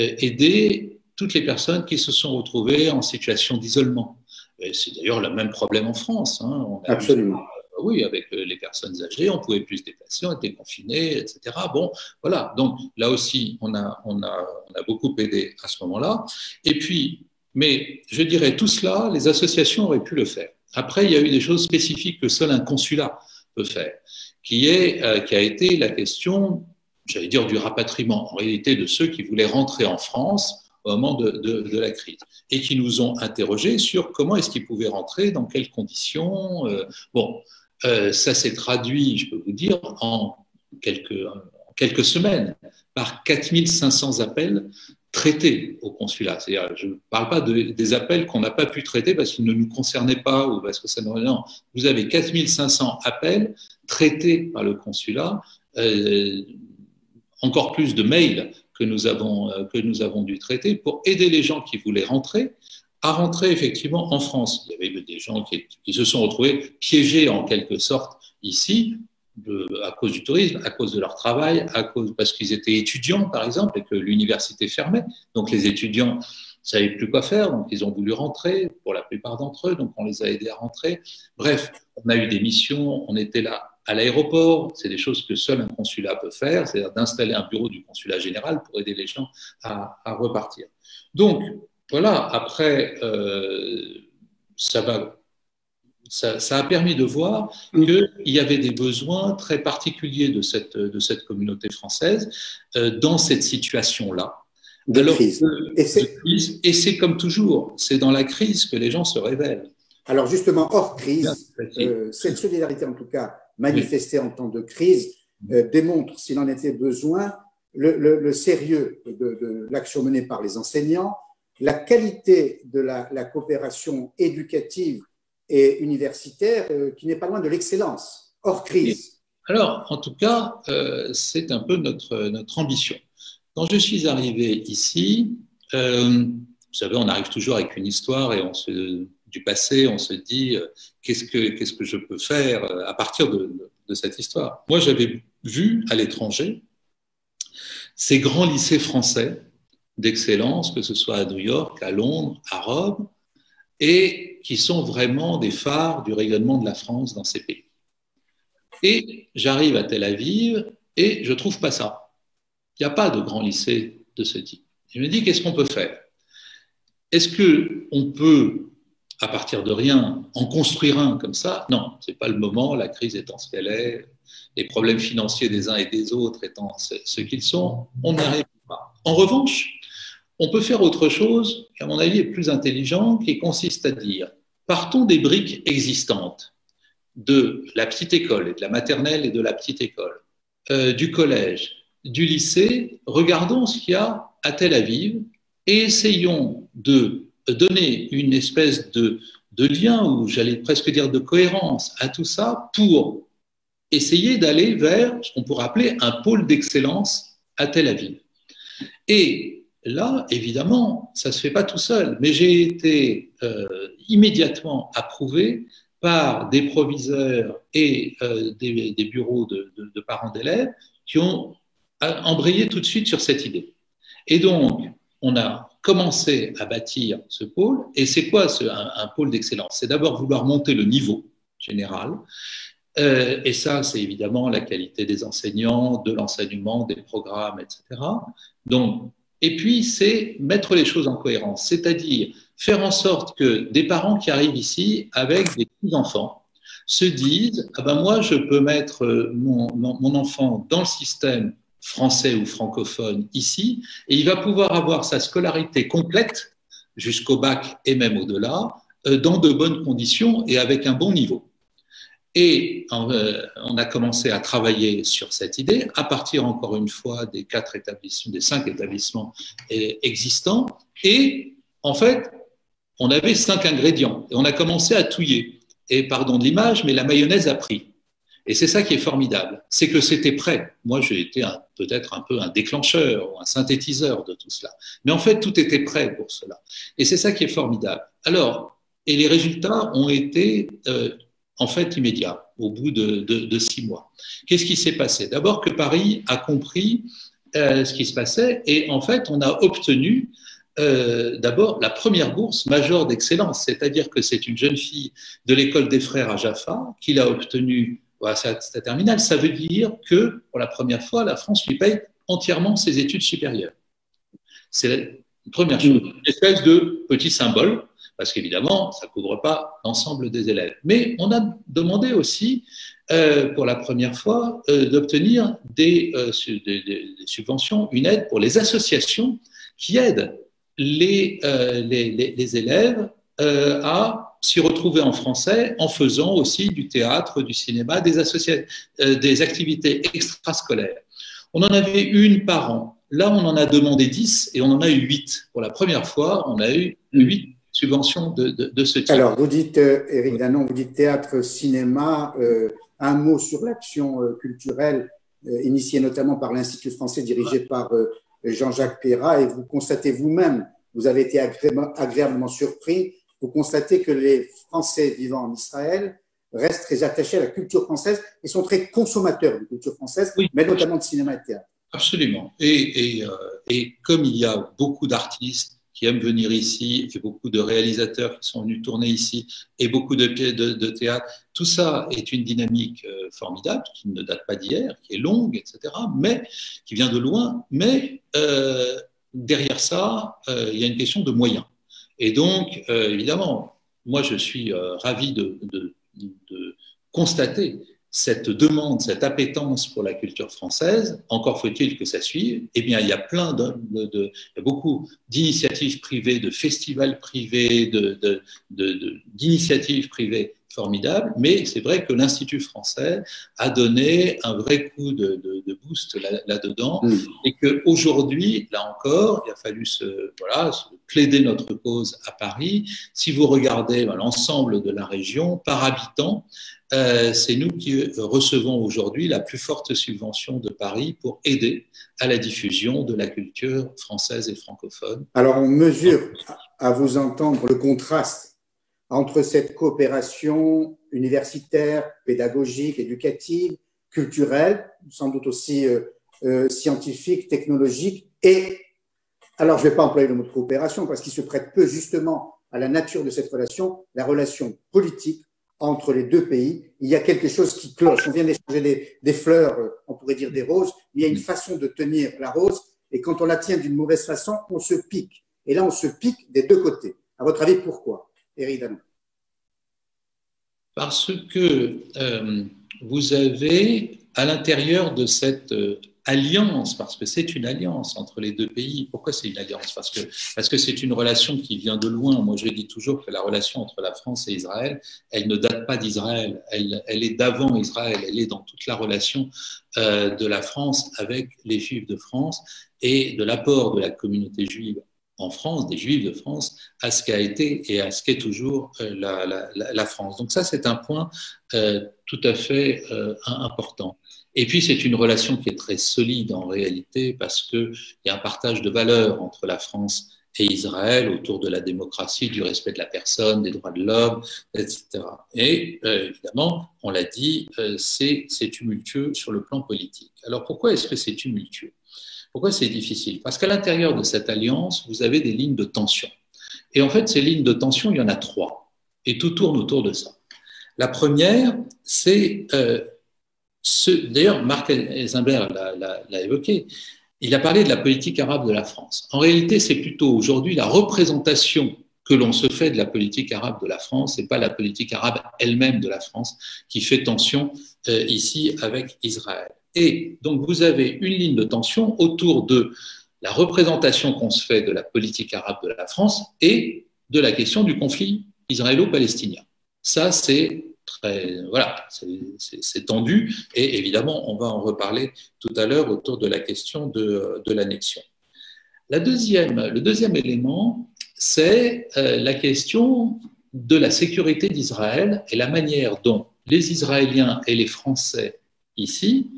aider toutes les personnes qui se sont retrouvées en situation d'isolement. C'est d'ailleurs le même problème en France. Hein. On a Absolument. Eu, oui, avec les personnes âgées, on ne pouvait plus se déplacer, on était confinés, et cetera. Bon, voilà. Donc là aussi, on a, on a, on a beaucoup aidé à ce moment-là. Et puis, mais je dirais, tout cela, les associations auraient pu le faire. Après, il y a eu des choses spécifiques que seul un consulat peut faire, qui, est, euh, qui a été la question, j'allais dire, du rapatriement, en réalité, de ceux qui voulaient rentrer en France au moment de, de, de la crise, et qui nous ont interrogés sur comment est-ce qu'ils pouvaient rentrer, dans quelles conditions. Euh, bon, euh, ça s'est traduit, je peux vous dire, en quelques, en quelques semaines, par quatre mille cinq cents appels traités au consulat. C'est-à-dire, je ne parle pas de, des appels qu'on n'a pas pu traiter parce qu'ils ne nous concernaient pas ou parce que ça n'aurait... Non, vous avez quatre mille cinq cents appels traités par le consulat, euh, encore plus de mails que nous avons, que nous avons dû traiter pour aider les gens qui voulaient rentrer à rentrer effectivement en France. Il y avait des gens qui, qui se sont retrouvés piégés en quelque sorte ici de, à cause du tourisme, à cause de leur travail, à cause, parce qu'ils étaient étudiants par exemple et que l'université fermait. Donc les étudiants ne savaient plus quoi faire, donc ils ont voulu rentrer pour la plupart d'entre eux, donc on les a aidés à rentrer. Bref, on a eu des missions, on était là à l'aéroport, c'est des choses que seul un consulat peut faire, c'est-à-dire d'installer un bureau du consulat général pour aider les gens à, à repartir. Donc, voilà, après, euh, ça, va, ça, ça a permis de voir qu'il y avait des besoins très particuliers de cette, de cette communauté française euh, dans cette situation-là. De Alors, crise. Et c'est, et c'est comme toujours, c'est dans la crise que les gens se révèlent. Alors justement, hors crise, euh, cette solidarité en tout cas manifestée oui. en temps de crise euh, démontre, s'il en était besoin, le, le, le sérieux de, de l'action menée par les enseignants, la qualité de la, la coopération éducative et universitaire euh, qui n'est pas loin de l'excellence, hors crise. Alors, en tout cas, euh, c'est un peu notre, notre ambition. Quand je suis arrivé ici, euh, vous savez, on arrive toujours avec une histoire et on se, du passé, on se dit euh, qu'est-ce que, qu'est-ce que je peux faire à partir de, de cette histoire. Moi, j'avais vu à l'étranger ces grands lycées français d'excellence, que ce soit à New York, à Londres, à Rome, et qui sont vraiment des phares du rayonnement de la France dans ces pays. Et j'arrive à Tel Aviv et je ne trouve pas ça. Il n'y a pas de grand lycée de ce type. Je me dis, qu'est-ce qu'on peut faire? Est-ce qu'on peut, à partir de rien, en construire un comme ça? Non, ce n'est pas le moment, la crise étant ce qu'elle est, les problèmes financiers des uns et des autres étant ce qu'ils sont, on n'y arrive pas. En revanche, on peut faire autre chose, qui à mon avis est plus intelligent, qui consiste à dire, partons des briques existantes de la petite école, et de la maternelle et de la petite école, euh, du collège, du lycée, regardons ce qu'il y a à Tel Aviv et essayons de donner une espèce de, de lien, ou j'allais presque dire de cohérence à tout ça, pour essayer d'aller vers ce qu'on pourrait appeler un pôle d'excellence à Tel Aviv. Et là, évidemment, ça ne se fait pas tout seul, mais j'ai été euh, immédiatement approuvé par des proviseurs et euh, des, des bureaux de, de, de parents d'élèves qui ont embrayé tout de suite sur cette idée. Et donc, on a commencé à bâtir ce pôle. Et c'est quoi ce, un, un pôle d'excellence? C'est d'abord vouloir monter le niveau général. Euh, et ça, c'est évidemment la qualité des enseignants, de l'enseignement, des programmes, et cetera. Donc, et puis, c'est mettre les choses en cohérence, c'est-à-dire faire en sorte que des parents qui arrivent ici avec des petits-enfants se disent ah ben moi, je peux mettre mon, mon, mon enfant dans le système français ou francophone ici, et il va pouvoir avoir sa scolarité complète jusqu'au bac et même au-delà, dans de bonnes conditions et avec un bon niveau. Et on a commencé à travailler sur cette idée à partir, encore une fois, des quatre établissements, des cinq établissements existants. Et en fait, on avait cinq ingrédients et on a commencé à touiller. Et pardon de l'image, mais la mayonnaise a pris. Et c'est ça qui est formidable, c'est que c'était prêt. Moi, j'ai été peut-être un peu un déclencheur ou un synthétiseur de tout cela. Mais en fait, tout était prêt pour cela. Et c'est ça qui est formidable. Alors, et les résultats ont été euh, en fait immédiats, au bout de, de, de six mois. Qu'est-ce qui s'est passé? D'abord que Paris a compris euh, ce qui se passait et en fait, on a obtenu euh, d'abord la première bourse majeure d'excellence, c'est-à-dire que c'est une jeune fille de l'école des frères à Jaffa qui l'a obtenue à sa terminale. Ça veut dire que pour la première fois, la France lui paye entièrement ses études supérieures. C'est la première chose, une espèce de petit symbole, parce qu'évidemment, ça ne couvre pas l'ensemble des élèves. Mais on a demandé aussi, euh, pour la première fois, euh, d'obtenir des, euh, des, des subventions, une aide pour les associations qui aident les, euh, les, les, les élèves euh, à s'y retrouver en français en faisant aussi du théâtre, du cinéma, des, associa- euh, des activités extrascolaires. On en avait une par an. Là, on en a demandé dix et on en a eu huit. Pour la première fois, on a eu huit subventions de, de, de ce type. Alors, vous dites, euh, Éric Danon, vous dites théâtre, cinéma, euh, un mot sur l'action euh, culturelle euh, initiée notamment par l'Institut français dirigé par euh, Jean-Jacques Perrat, et vous constatez vous-même, vous avez été agréablement surpris, vous constatez que les Français vivant en Israël restent très attachés à la culture française et sont très consommateurs de culture française, oui, mais notamment de cinéma et de théâtre. Absolument. Et, et, euh, et comme il y a beaucoup d'artistes qui aiment venir ici, et beaucoup de réalisateurs qui sont venus tourner ici, et beaucoup de, de, de théâtre, tout ça est une dynamique euh, formidable, qui ne date pas d'hier, qui est longue, et cetera, mais qui vient de loin. Mais euh, derrière ça, euh, il y a une question de moyens. Et donc, euh, évidemment, moi, je suis euh, ravi de, de, de constater cette demande, cette appétence pour la culture française. Encore faut-il que ça suive. Eh bien, il y a plein de, de, de il y a beaucoup d'initiatives privées, de festivals privés, de, de, de, de, d'initiatives privées formidables, mais c'est vrai que l'Institut français a donné un vrai coup de, de, de boost là, là-dedans, mmh. et qu'aujourd'hui, là encore, il a fallu se, voilà, se plaider notre cause à Paris. Si vous regardez ben, l'ensemble de la région, par habitant, euh, c'est nous qui recevons aujourd'hui la plus forte subvention de Paris pour aider à la diffusion de la culture française et francophone. Alors, on mesure, à vous entendre, le contraste entre cette coopération universitaire, pédagogique, éducative, culturelle, sans doute aussi euh, euh, scientifique, technologique, et, alors je ne vais pas employer le mot de coopération parce qu'il se prête peu justement à la nature de cette relation, la relation politique entre les deux pays. Il y a quelque chose qui cloche. On vient d'échanger des, des fleurs, on pourrait dire des roses, mais il y a une façon de tenir la rose, et quand on la tient d'une mauvaise façon, on se pique. Et là, on se pique des deux côtés. À votre avis, pourquoi ? Éric Danon. Parce que euh, vous avez à l'intérieur de cette euh, alliance, parce que c'est une alliance entre les deux pays. Pourquoi c'est une alliance ? Parce que parce que c'est une relation qui vient de loin. Moi, je dis toujours que la relation entre la France et Israël, elle ne date pas d'Israël. Elle, elle est d'avant Israël. Elle est dans toute la relation euh, de la France avec les Juifs de France et de l'apport de la communauté juive en France, des Juifs de France, à ce qu'a été et à ce qu'est toujours euh, la, la, la France. Donc ça, c'est un point euh, tout à fait euh, important. Et puis, c'est une relation qui est très solide en réalité parce qu'il y a un partage de valeurs entre la France et Israël autour de la démocratie, du respect de la personne, des droits de l'homme, et cetera. Et euh, évidemment, on l'a dit, euh, c'est, c'est tumultueux sur le plan politique. Alors pourquoi est-ce que c'est tumultueux ? Pourquoi c'est difficile ? Parce qu'à l'intérieur de cette alliance, vous avez des lignes de tension. Et en fait, ces lignes de tension, il y en a trois. Et tout tourne autour de ça. La première, c'est... Euh, ce, d'ailleurs, Marc Eisenberg l'a, l'a, l'a évoqué. Il a parlé de la politique arabe de la France. En réalité, c'est plutôt aujourd'hui la représentation que l'on se fait de la politique arabe de la France et pas la politique arabe elle-même de la France qui fait tension euh, ici avec Israël. Et donc, vous avez une ligne de tension autour de la représentation qu'on se fait de la politique arabe de la France et de la question du conflit israélo-palestinien. Ça, c'est très, voilà, c'est, c'est, c'est tendu et évidemment, on va en reparler tout à l'heure autour de la question de, de l'annexion. La deuxième, le deuxième élément, c'est euh, la question de la sécurité d'Israël et la manière dont les Israéliens et les Français ici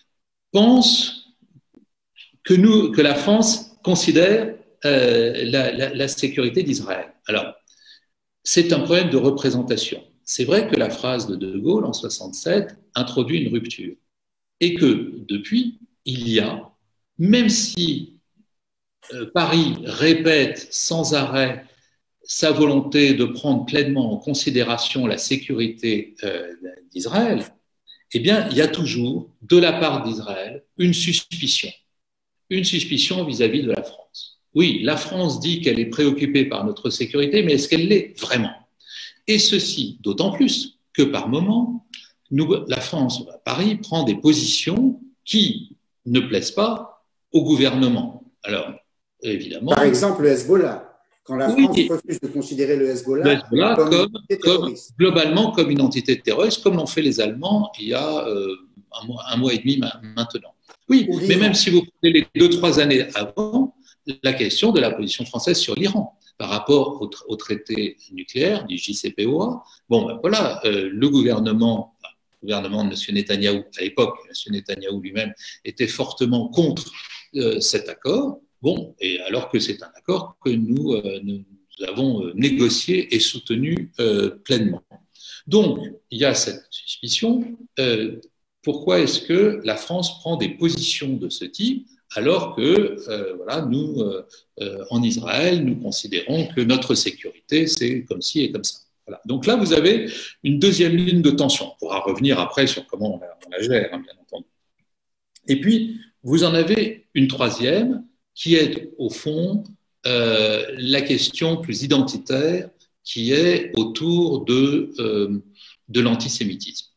pensent que, nous, que la France considère euh, la, la, la sécurité d'Israël. Alors, c'est un problème de représentation. C'est vrai que la phrase de De Gaulle en soixante-sept introduit une rupture et que depuis, il y a, même si euh, Paris répète sans arrêt sa volonté de prendre pleinement en considération la sécurité euh, d'Israël, eh bien, il y a toujours, de la part d'Israël, une suspicion. Une suspicion vis-à-vis de la France. Oui, la France dit qu'elle est préoccupée par notre sécurité, mais est-ce qu'elle l'est vraiment ? Et ceci, d'autant plus que par moment, nous, la France, Paris, prend des positions qui ne plaisent pas au gouvernement. Alors, évidemment… Par exemple, le Hezbollah. Quand la France oui, refuse de considérer le Hezbollah, le Hezbollah comme, comme, comme globalement comme une entité terroriste, comme l'ont fait les Allemands il y a euh, un, mois, un mois et demi maintenant. Oui, Ou mais même si vous prenez les deux, trois années avant, la question de la position française sur l'Iran par rapport au, au traité nucléaire du J C P O A, bon, ben voilà, euh, le gouvernement, le gouvernement de M. Netanyahou à l'époque, M. Netanyahou lui-même était fortement contre euh, cet accord, bon, et alors que c'est un accord que nous, euh, nous avons négocié et soutenu euh, pleinement. Donc, il y a cette suspicion. Euh, pourquoi est-ce que la France prend des positions de ce type alors que, euh, voilà, nous, euh, en Israël, nous considérons que notre sécurité, c'est comme ci et comme ça. Voilà. Donc là, vous avez une deuxième ligne de tension. On pourra revenir après sur comment on la, on la gère, hein, bien entendu. Et puis, vous en avez une troisième qui est, au fond, euh, la question plus identitaire qui est autour de, euh, de l'antisémitisme.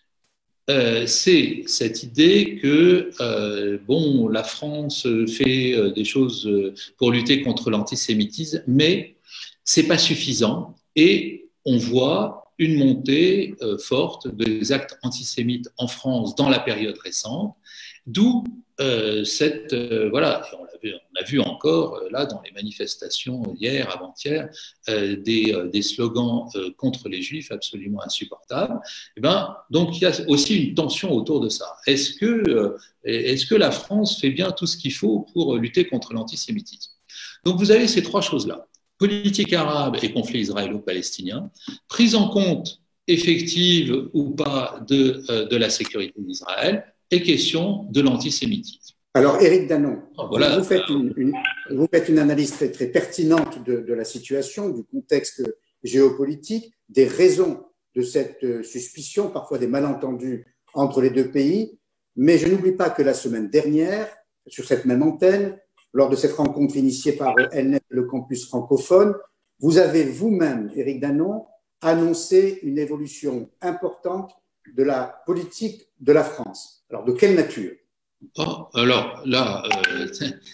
Euh, c'est cette idée que euh, bon, la France fait euh, des choses pour lutter contre l'antisémitisme, mais c'est pas suffisant et on voit une montée euh, forte des actes antisémites en France dans la période récente, d'où euh, cette euh, voilà, on l'a vu, on a vu encore euh, là dans les manifestations hier, avant-hier, euh, des, euh, des slogans euh, contre les Juifs absolument insupportables. Et ben donc il y a aussi une tension autour de ça. Est-ce que euh, est-ce que la France fait bien tout ce qu'il faut pour lutter contre l'antisémitisme? Donc vous avez ces trois choses-là: politique arabe et conflit israélo-palestinien, prise en compte effective ou pas de, euh, de la sécurité d'Israël, et question de l'antisémitisme. Alors, Éric Danon, voilà. vous, faites une, une, vous faites une analyse très, très pertinente de, de la situation, du contexte géopolitique, des raisons de cette suspicion, parfois des malentendus entre les deux pays. Mais je n'oublie pas que la semaine dernière, sur cette même antenne, lors de cette rencontre initiée par L N E F, le campus francophone, vous avez vous-même, Éric Danon, annoncé une évolution importante de la politique de la France. Alors, de quelle nature? Oh, alors là, euh,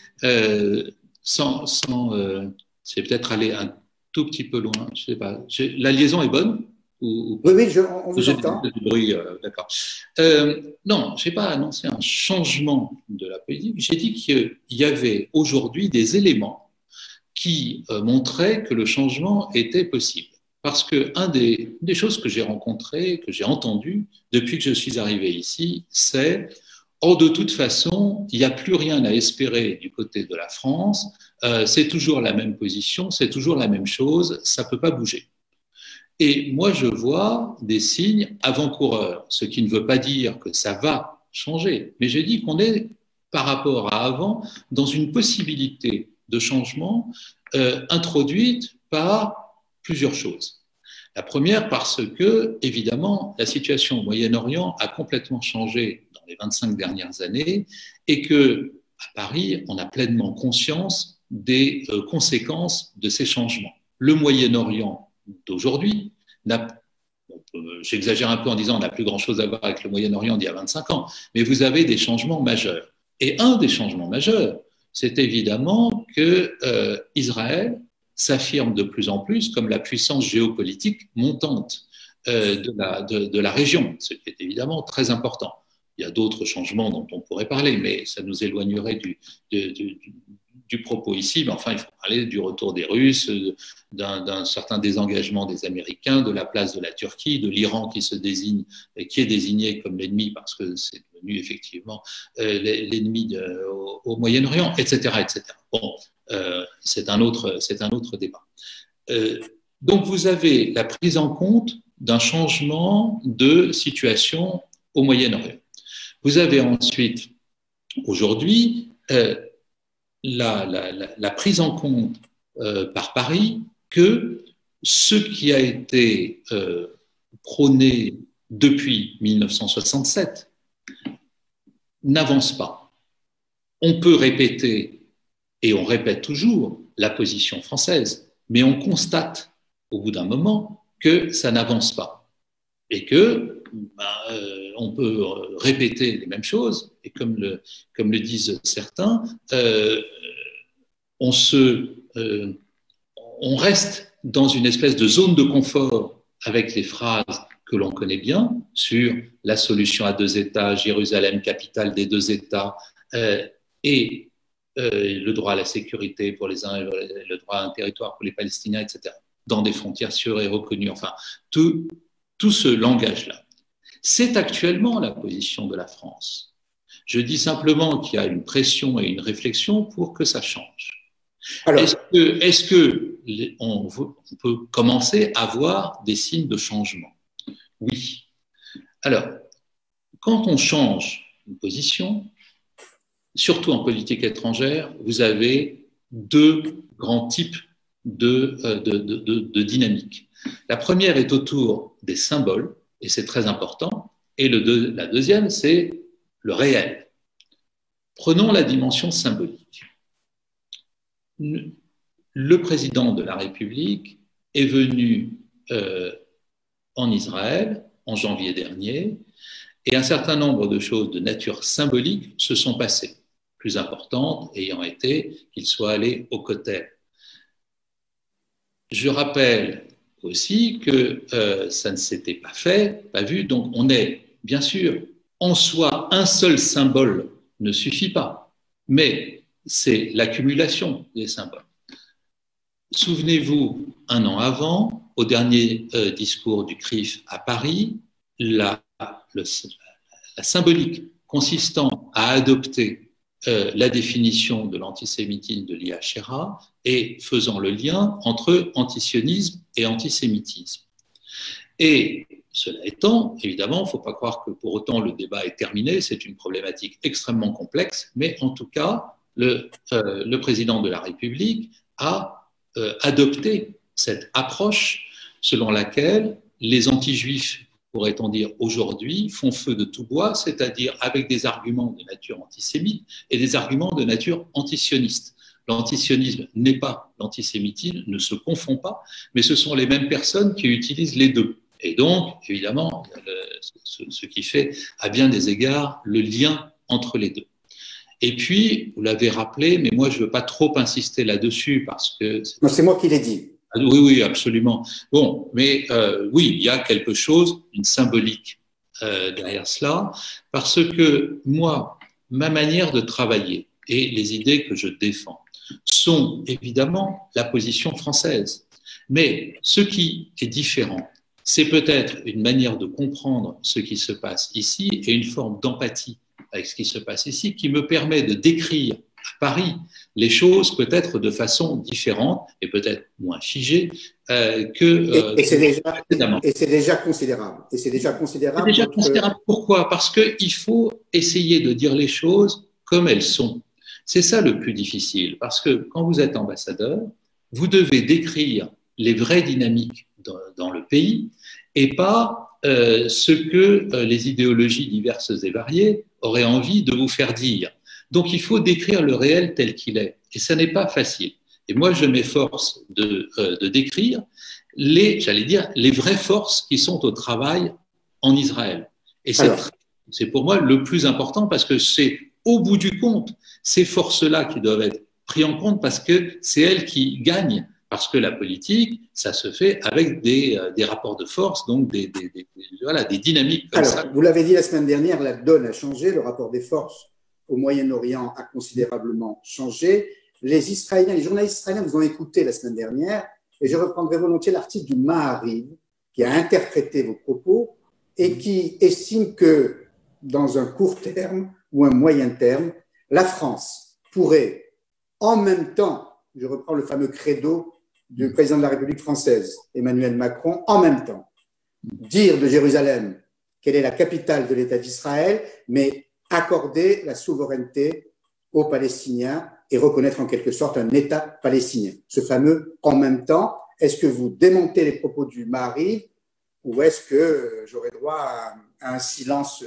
euh, sans, sans euh, c'est peut-être aller un tout petit peu loin, je sais pas. La liaison est bonne ou, Oui, oui, je, on vous entend. Du bruit, euh, d'accord. Euh, non, je n'ai pas annoncé un changement de la politique. J'ai dit qu'il y avait aujourd'hui des éléments qui euh, montraient que le changement était possible. Parce que un des, des choses que j'ai rencontrées, que j'ai entendues depuis que je suis arrivé ici, c'est « Or, de toute façon, il n'y a plus rien à espérer du côté de la France, euh, c'est toujours la même position, c'est toujours la même chose, ça ne peut pas bouger ». Et moi, je vois des signes avant-coureurs, ce qui ne veut pas dire que ça va changer, mais je dis qu'on est, par rapport à avant, dans une possibilité de changement euh, introduite par plusieurs choses. La première, parce que, évidemment, la situation au Moyen-Orient a complètement changé dans les vingt-cinq dernières années et que, à Paris, on a pleinement conscience des euh, conséquences de ces changements. Le Moyen-Orient d'aujourd'hui, j'exagère un peu en disant on n'a plus grand-chose à voir avec le Moyen-Orient d'il y a vingt-cinq ans, mais vous avez des changements majeurs. Et un des changements majeurs, c'est évidemment que euh, Israël s'affirme de plus en plus comme la puissance géopolitique montante euh, de, la, de, de la région, ce qui est évidemment très important. Il y a d'autres changements dont on pourrait parler, mais ça nous éloignerait du, du, du, du propos ici. Mais enfin, il faut parler du retour des Russes, d'un certain désengagement des Américains, de la place de la Turquie, de l'Iran qui se désigne, qui est désigné comme l'ennemi parce que c'est devenu effectivement euh, l'ennemi au, au Moyen-Orient, et cetera, et cetera. Bon, euh, c'est un autre, c'est un autre débat. Euh, donc, vous avez la prise en compte d'un changement de situation au Moyen-Orient. Vous avez ensuite, aujourd'hui, euh, la, la, la, la prise en compte euh, par Paris que ce qui a été euh, prôné depuis mille neuf cent soixante-sept n'avance pas. On peut répéter, et on répète toujours, la position française, mais on constate au bout d'un moment que ça n'avance pas et que ben, euh, on peut répéter les mêmes choses et comme le, comme le disent certains, euh, on se, euh, on reste dans une espèce de zone de confort avec les phrases que l'on connaît bien sur la solution à deux États, Jérusalem, capitale des deux États, euh, et euh, le droit à la sécurité pour les uns, le droit à un territoire pour les Palestiniens, et cetera, dans des frontières sûres et reconnues, enfin, tout, tout ce langage-là. C'est actuellement la position de la France. Je dis simplement qu'il y a une pression et une réflexion pour que ça change. Alors, est-ce que, est-ce que on, on peut commencer à voir des signes de changement? Oui. Alors, quand on change une position, surtout en politique étrangère, vous avez deux grands types de, de, de, de, de dynamique. La première est autour des symboles, et c'est très important, et le deux, la deuxième, c'est le réel. Prenons la dimension symbolique. Le président de la République est venu euh, en Israël en janvier dernier, et un certain nombre de choses de nature symbolique se sont passées, plus importantes ayant été qu'il soit allé au Kotel. Je rappelle aussi que euh, ça ne s'était pas fait, pas vu, donc on est, bien sûr, en soi, un seul symbole ne suffit pas, mais c'est l'accumulation des symboles. Souvenez-vous, un an avant, au dernier euh, discours du C R I F à Paris, la, le, la symbolique consistant à adopter euh, la définition de l'antisémitisme de Lia Schera et faisant le lien entre antisionisme et antisémitisme. Et cela étant, évidemment, il ne faut pas croire que pour autant le débat est terminé, c'est une problématique extrêmement complexe, mais en tout cas, le, euh, le président de la République a euh, adopté cette approche selon laquelle les anti-juifs, pourrait-on dire aujourd'hui, font feu de tout bois, c'est-à-dire avec des arguments de nature antisémite et des arguments de nature antisioniste. L'antisionisme n'est pas l'antisémitisme, ne se confond pas, mais ce sont les mêmes personnes qui utilisent les deux. Et donc, évidemment, le, ce, ce qui fait à bien des égards le lien entre les deux. Et puis, vous l'avez rappelé, mais moi je ne veux pas trop insister là-dessus parce que… Non, c'est moi qui l'ai dit. Oui, oui, absolument. Bon, mais euh, oui, il y a quelque chose, une symbolique euh, derrière cela, parce que moi, ma manière de travailler et les idées que je défends sont évidemment la position française. Mais ce qui est différent, c'est peut-être une manière de comprendre ce qui se passe ici et une forme d'empathie avec ce qui se passe ici qui me permet de décrire à Paris les choses peut-être de façon différente et peut-être moins figée euh, que euh, et, et c'est déjà, et c'est déjà considérable. Et c'est déjà considérable. C'est déjà votre... considérable. Pourquoi? Parce qu'il faut essayer de dire les choses comme elles sont. C'est ça le plus difficile, parce que quand vous êtes ambassadeur, vous devez décrire les vraies dynamiques dans, dans le pays et pas euh, ce que euh, les idéologies diverses et variées auraient envie de vous faire dire. Donc, il faut décrire le réel tel qu'il est. Et ça n'est pas facile. Et moi, je m'efforce de, euh, de décrire les, j'allais dire, les vraies forces qui sont au travail en Israël. Et c'est, c'est pour moi le plus important parce que c'est, au bout du compte, ces forces-là qui doivent être prises en compte parce que c'est elles qui gagnent. Parce que la politique, ça se fait avec des, euh, des rapports de force, donc des, des, des, des, voilà, des dynamiques comme Alors, ça. Vous l'avez dit la semaine dernière, la donne a changé, le rapport des forces au Moyen-Orient a considérablement changé. Les Israéliens, les journalistes israéliens vous ont écouté la semaine dernière et je reprendrai volontiers l'article du Maariv qui a interprété vos propos et qui estime que dans un court terme ou un moyen terme, la France pourrait en même temps, je reprends le fameux credo du président de la République française, Emmanuel Macron, en même temps, dire de Jérusalem qu'elle est la capitale de l'État d'Israël, mais accorder la souveraineté aux Palestiniens et reconnaître en quelque sorte un État palestinien. Ce fameux « en même temps », est-ce que vous démontez les propos du Maariv ou est-ce que j'aurai droit à, à un silence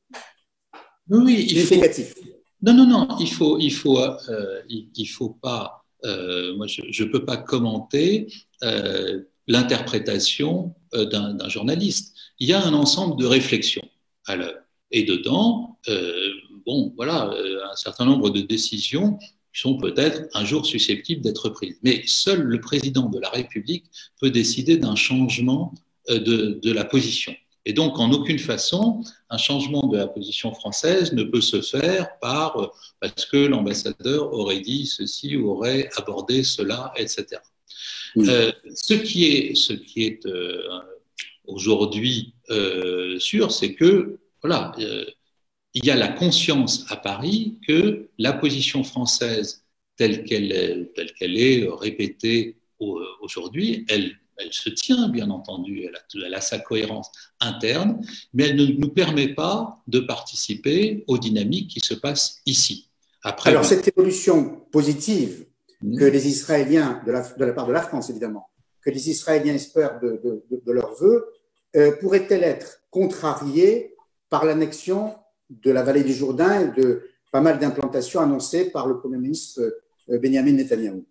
oui, il significatif? faut, Non, non, non, il faut, il faut, euh, il, il faut pas… Euh, moi, je ne peux pas commenter euh, l'interprétation euh, d'un, d'un journaliste. Il y a un ensemble de réflexions à l'heure. Et dedans, euh, bon, voilà, un certain nombre de décisions qui sont peut-être un jour susceptibles d'être prises. Mais seul le président de la République peut décider d'un changement de, de la position. Et donc, en aucune façon, un changement de la position française ne peut se faire par, parce que l'ambassadeur aurait dit ceci ou aurait abordé cela, et cetera. Oui. Euh, ce qui est, ce qui est euh, aujourd'hui euh, sûr, c'est que, voilà, euh, il y a la conscience à Paris que la position française telle qu'elle est, telle qu'elle est répétée aujourd'hui, elle, elle se tient, bien entendu, elle a, elle a sa cohérence interne, mais elle ne nous permet pas de participer aux dynamiques qui se passent ici. Après, Alors, cette évolution positive que les Israéliens, de la, de la part de la France évidemment, que les Israéliens espèrent de, de, de, de leur vœu, euh, pourrait-elle être contrariée par l'annexion de la vallée du Jourdain et de pas mal d'implantations annoncées par le Premier ministre euh, Benjamin Netanyahou?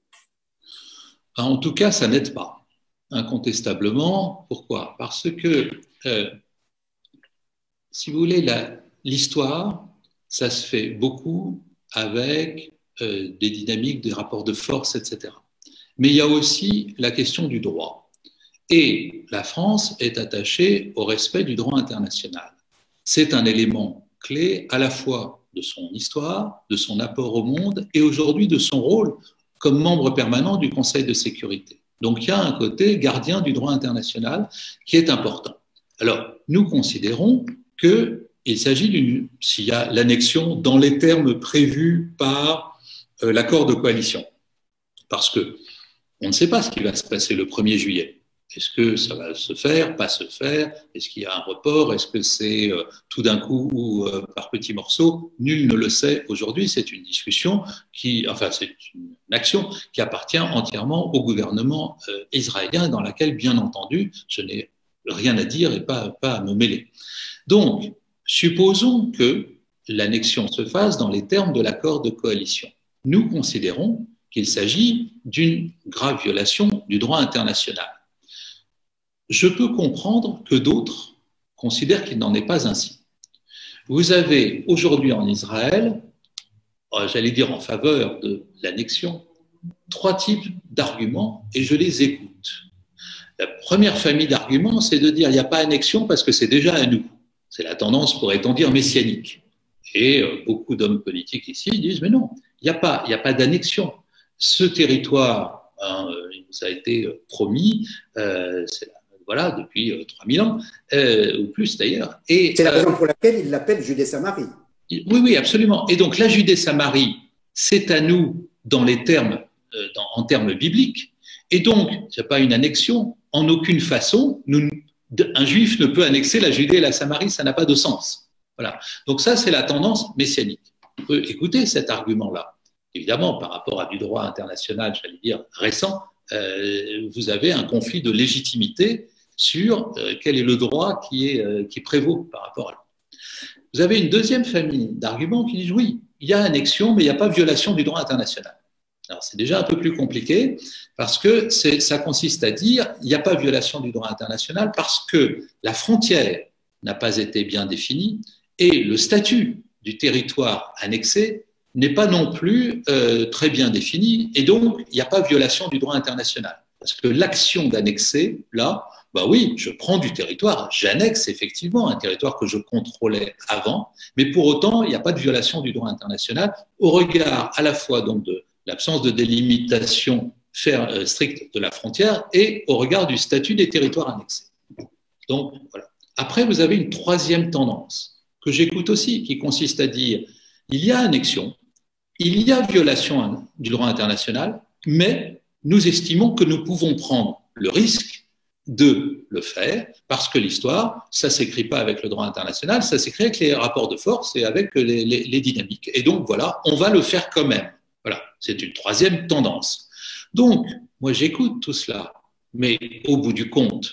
En tout cas, ça n'aide pas, incontestablement. Pourquoi? Parce que, euh, si vous voulez, l'histoire, ça se fait beaucoup avec euh, des dynamiques, des rapports de force, et cetera. Mais il y a aussi la question du droit. Et la France est attachée au respect du droit international. C'est un élément clé à la fois de son histoire, de son apport au monde et aujourd'hui de son rôle comme membre permanent du Conseil de sécurité. Donc il y a un côté gardien du droit international qui est important. Alors nous considérons qu'il s'agit d'une, s'il y a l'annexion dans les termes prévus par euh, l'accord de coalition, parce que on ne sait pas ce qui va se passer le premier juillet. Est-ce que ça va se faire, pas se faire? Est-ce qu'il y a un report? Est-ce que c'est euh, tout d'un coup ou euh, par petits morceaux? Nul ne le sait aujourd'hui. C'est une discussion qui, enfin, c'est une action qui appartient entièrement au gouvernement euh, israélien, dans laquelle, bien entendu, je n'ai rien à dire et pas, pas à me mêler. Donc, supposons que l'annexion se fasse dans les termes de l'accord de coalition. Nous considérons qu'il s'agit d'une grave violation du droit international. Je peux comprendre que d'autres considèrent qu'il n'en est pas ainsi. Vous avez aujourd'hui en Israël, j'allais dire en faveur de l'annexion, trois types d'arguments et je les écoute. La première famille d'arguments, c'est de dire il n'y a pas annexion parce que c'est déjà à nous. C'est la tendance, pourrait-on dire, messianique. Et beaucoup d'hommes politiques ici disent mais non, il n'y a pas, il n'y a pas d'annexion. Ce territoire, hein, il nous a été promis, euh, c'est la Voilà, depuis euh, trois mille ans, euh, ou plus d'ailleurs. C'est la raison euh, pour laquelle il l'appelle Judée-Samarie. Oui, oui, absolument. Et donc la Judée-Samarie, c'est à nous dans les termes, euh, dans, en termes bibliques. Et donc, ce n'est pas une annexion. En aucune façon, nous, un juif ne peut annexer la Judée et la Samarie, ça n'a pas de sens. Voilà. Donc ça, c'est la tendance messianique. On peut écouter cet argument-là. Évidemment, par rapport à du droit international, j'allais dire récent, euh, vous avez un conflit de légitimité sur euh, quel est le droit qui, est, euh, qui prévaut par rapport à lui. Vous avez une deuxième famille d'arguments qui disent oui, il y a annexion, mais il n'y a pas violation du droit international. Alors c'est déjà un peu plus compliqué parce que ça consiste à dire il n'y a pas violation du droit international parce que la frontière n'a pas été bien définie et le statut du territoire annexé n'est pas non plus euh, très bien défini et donc il n'y a pas violation du droit international. Parce que l'action d'annexer, là, bah oui, je prends du territoire, j'annexe effectivement un territoire que je contrôlais avant, mais pour autant, il n'y a pas de violation du droit international au regard à la fois donc de l'absence de délimitation faire, stricte de la frontière et au regard du statut des territoires annexés. Donc, voilà. Après, vous avez une troisième tendance que j'écoute aussi, qui consiste à dire il y a annexion, il y a violation du droit international, mais nous estimons que nous pouvons prendre le risque de le faire parce que l'histoire, ça ne s'écrit pas avec le droit international, ça s'écrit avec les rapports de force et avec les, les, les dynamiques. Et donc, voilà, on va le faire quand même. Voilà, c'est une troisième tendance. Donc, moi, j'écoute tout cela, mais au bout du compte,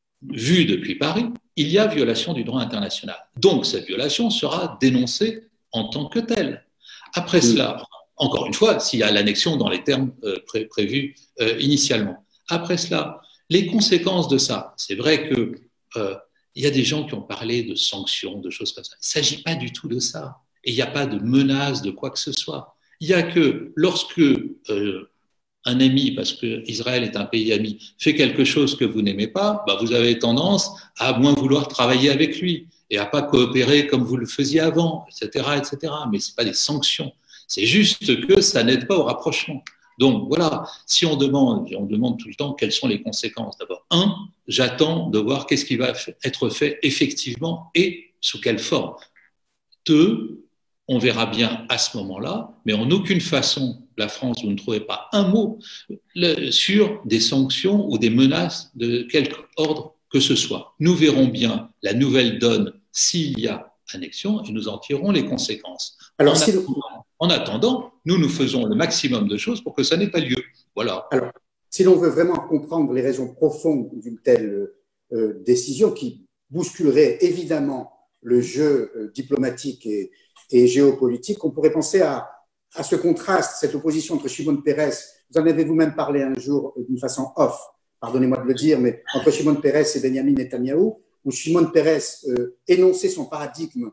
vu depuis Paris, il y a violation du droit international. Donc, cette violation sera dénoncée en tant que telle. Après oui. cela, encore une fois, s'il y a l'annexion dans les termes euh, pré prévus euh, initialement. Après cela, les conséquences de ça, c'est vrai que euh, il y a des gens qui ont parlé de sanctions, de choses comme ça. Il ne s'agit pas du tout de ça. Et il n'y a pas de menace de quoi que ce soit. Il n'y a que lorsque euh, un ami, parce qu'Israël est un pays ami, fait quelque chose que vous n'aimez pas, bah vous avez tendance à moins vouloir travailler avec lui et à pas coopérer comme vous le faisiez avant, et cetera, et cetera. Mais ce n'est pas des sanctions. C'est juste que ça n'aide pas au rapprochement. Donc voilà, si on demande, on demande tout le temps quelles sont les conséquences. D'abord, un, j'attends de voir qu'est-ce qui va être fait effectivement et sous quelle forme. deux, on verra bien à ce moment-là, mais en aucune façon, la France, vous ne trouvez pas un mot le, sur des sanctions ou des menaces de quelque ordre que ce soit. Nous verrons bien la nouvelle donne s'il y a annexion et nous en tirerons les conséquences. Alors, en, si attendant, le... en attendant, nous, nous faisons le maximum de choses pour que ça n'ait pas lieu. Voilà. Alors, si l'on veut vraiment comprendre les raisons profondes d'une telle euh, décision qui bousculerait évidemment le jeu euh, diplomatique et, et géopolitique, on pourrait penser à, à ce contraste, cette opposition entre Shimon Peres, vous en avez vous-même parlé un jour euh, d'une façon off, pardonnez-moi de le dire, mais entre Shimon Peres et Benjamin Netanyahou, où Shimon Peres euh, énonçait son paradigme,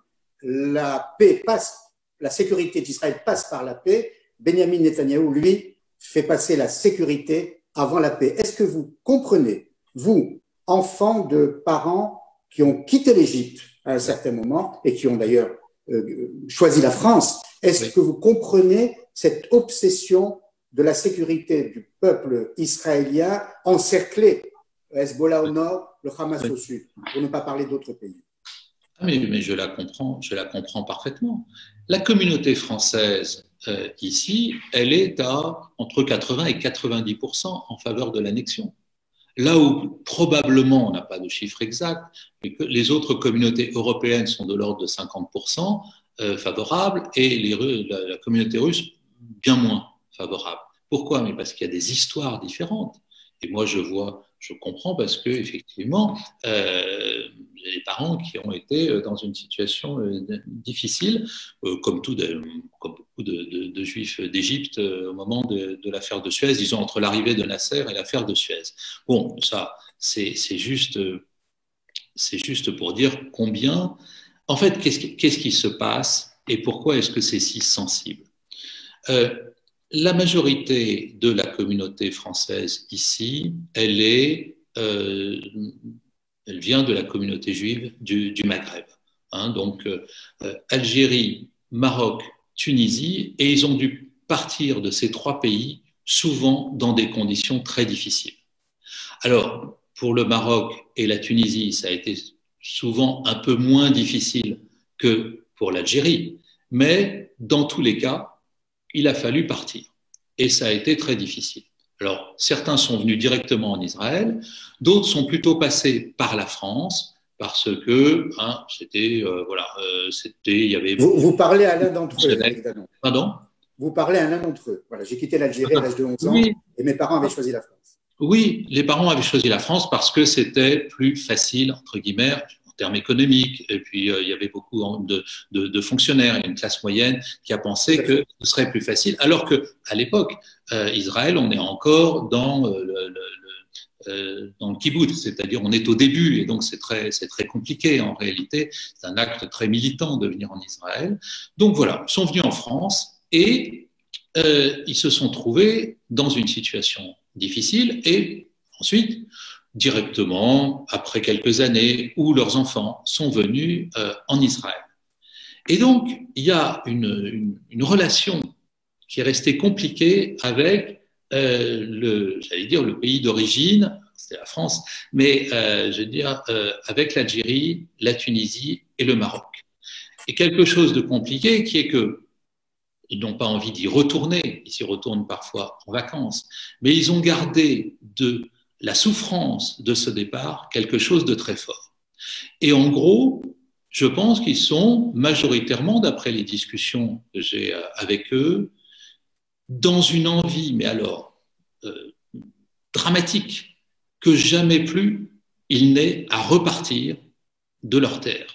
la paix passe, la sécurité d'Israël passe par la paix, Benjamin Netanyahou, lui, fait passer la sécurité avant la paix. Est-ce que vous comprenez, vous, enfants de parents qui ont quitté l'Égypte à un certain moment et qui ont d'ailleurs euh, choisi la France, est-ce oui. que vous comprenez cette obsession de la sécurité du peuple israélien encerclé, Hezbollah au nord, le Hamas oui. au sud, pour ne pas parler d'autres pays? Mais, mais je la comprends, je la comprends parfaitement. La communauté française euh, ici, elle est à entre quatre-vingts et quatre-vingt-dix pour cent en faveur de l'annexion. Là où probablement, on n'a pas de chiffre exact, mais que les autres communautés européennes sont de l'ordre de cinquante pour cent euh, favorables et les, la, la communauté russe bien moins favorable. Pourquoi? Mais parce qu'il y a des histoires différentes. Et moi, je vois, je comprends parce que effectivement, euh, j'ai des parents qui ont été dans une situation euh, difficile, euh, comme, tout de, comme beaucoup de, de, de juifs d'Égypte euh, au moment de, de l'affaire de Suez, disons entre l'arrivée de Nasser et l'affaire de Suez. Bon, ça, c'est juste, c'est juste pour dire combien, en fait, qu'est-ce qui, qu'est-ce qui se passe et pourquoi est-ce que c'est si sensible? euh, La majorité de la communauté française ici, elle est, euh, elle vient de la communauté juive du, du Maghreb. Hein, donc, euh, Algérie, Maroc, Tunisie, et ils ont dû partir de ces trois pays souvent dans des conditions très difficiles. Alors, pour le Maroc et la Tunisie, ça a été souvent un peu moins difficile que pour l'Algérie, mais dans tous les cas, il a fallu partir. Et ça a été très difficile. Alors, certains sont venus directement en Israël, d'autres sont plutôt passés par la France, parce que hein, c'était, euh, voilà, euh, c'était, il y avait... Vous, vous parlez à l'un d'entre eux, évidemment. Pardon? Vous parlez à l'un d'entre eux. Voilà, j'ai quitté l'Algérie à l'âge de onze ans, oui. Et mes parents avaient choisi la France. Oui, les parents avaient choisi la France parce que c'était plus facile, entre guillemets, en termes économiques. Et puis, euh, il y avait beaucoup de, de, de fonctionnaires et une classe moyenne qui a pensé que ce serait plus facile. Alors qu'à l'époque, euh, Israël, on est encore dans euh, le, le, euh, dans le kibbutz, c'est-à-dire on est au début, et donc c'est très, c'est très compliqué en réalité. C'est un acte très militant de venir en Israël. Donc voilà, ils sont venus en France et euh, ils se sont trouvés dans une situation difficile et ensuite, directement, après quelques années, où leurs enfants sont venus euh, en Israël. Et donc, il y a une, une, une relation qui est restée compliquée avec euh, le, j'allais dire, le pays d'origine, c'est la France, mais euh, je veux dire, euh, avec l'Algérie, la Tunisie et le Maroc. Et quelque chose de compliqué qui est que ils n'ont pas envie d'y retourner, ils s'y retournent parfois en vacances, mais ils ont gardé de la souffrance de ce départ quelque chose de très fort. Et en gros, je pense qu'ils sont majoritairement, d'après les discussions que j'ai avec eux, dans une envie, mais alors euh, dramatique, que jamais plus ils n'aient à repartir de leur terre.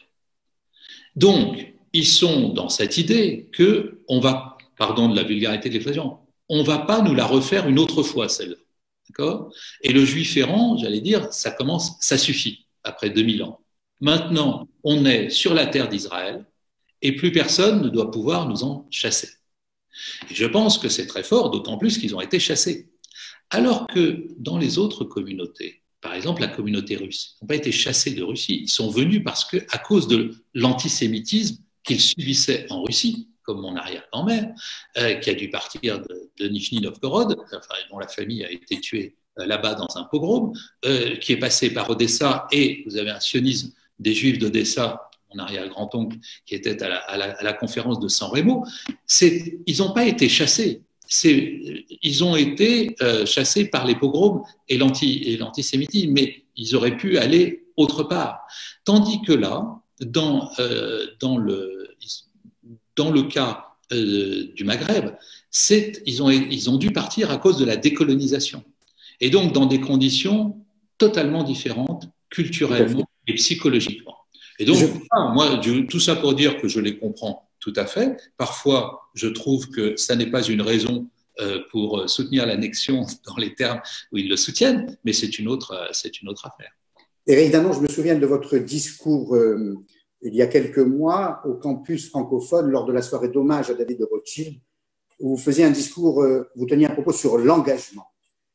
Donc, ils sont dans cette idée que on va, pardon de la vulgarité de l'expression, on va pas nous la refaire une autre fois, celle-là. D'accord ? Et le juif errant, j'allais dire, ça commence, ça suffit, après deux mille ans. Maintenant, on est sur la terre d'Israël et plus personne ne doit pouvoir nous en chasser. Et je pense que c'est très fort, d'autant plus qu'ils ont été chassés. Alors que dans les autres communautés, par exemple la communauté russe, ils n'ont pas été chassés de Russie, ils sont venus parce que, à cause de l'antisémitisme qu'ils subissaient en Russie, comme mon arrière-grand-mère, euh, qui a dû partir de, de Nijni Novgorod, enfin, dont la famille a été tuée euh, là-bas dans un pogrom, euh, qui est passé par Odessa, et vous avez un sionisme des Juifs d'Odessa mon arrière-grand-oncle qui était à la, à, la, à la conférence de San Remo, c'est, ils n'ont pas été chassés. C'est, ils ont été euh, chassés par les pogroms et, l'anti, et l'antisémitisme, mais ils auraient pu aller autre part. Tandis que là, dans, euh, dans, le, dans le cas euh, du Maghreb, c'est, ils, ont, ils ont dû partir à cause de la décolonisation. Et donc dans des conditions totalement différentes, culturellement et psychologiquement. Et donc, je... moi, tout ça pour dire que je les comprends tout à fait. Parfois, je trouve que ça n'est pas une raison euh, pour soutenir l'annexion dans les termes où ils le soutiennent, mais c'est une autre, c'est une autre affaire. Éric Danon, je me souviens de votre discours euh, il y a quelques mois au campus francophone lors de la soirée d'hommage à David de Rothschild, où vous faisiez un discours, euh, vous teniez un propos sur l'engagement.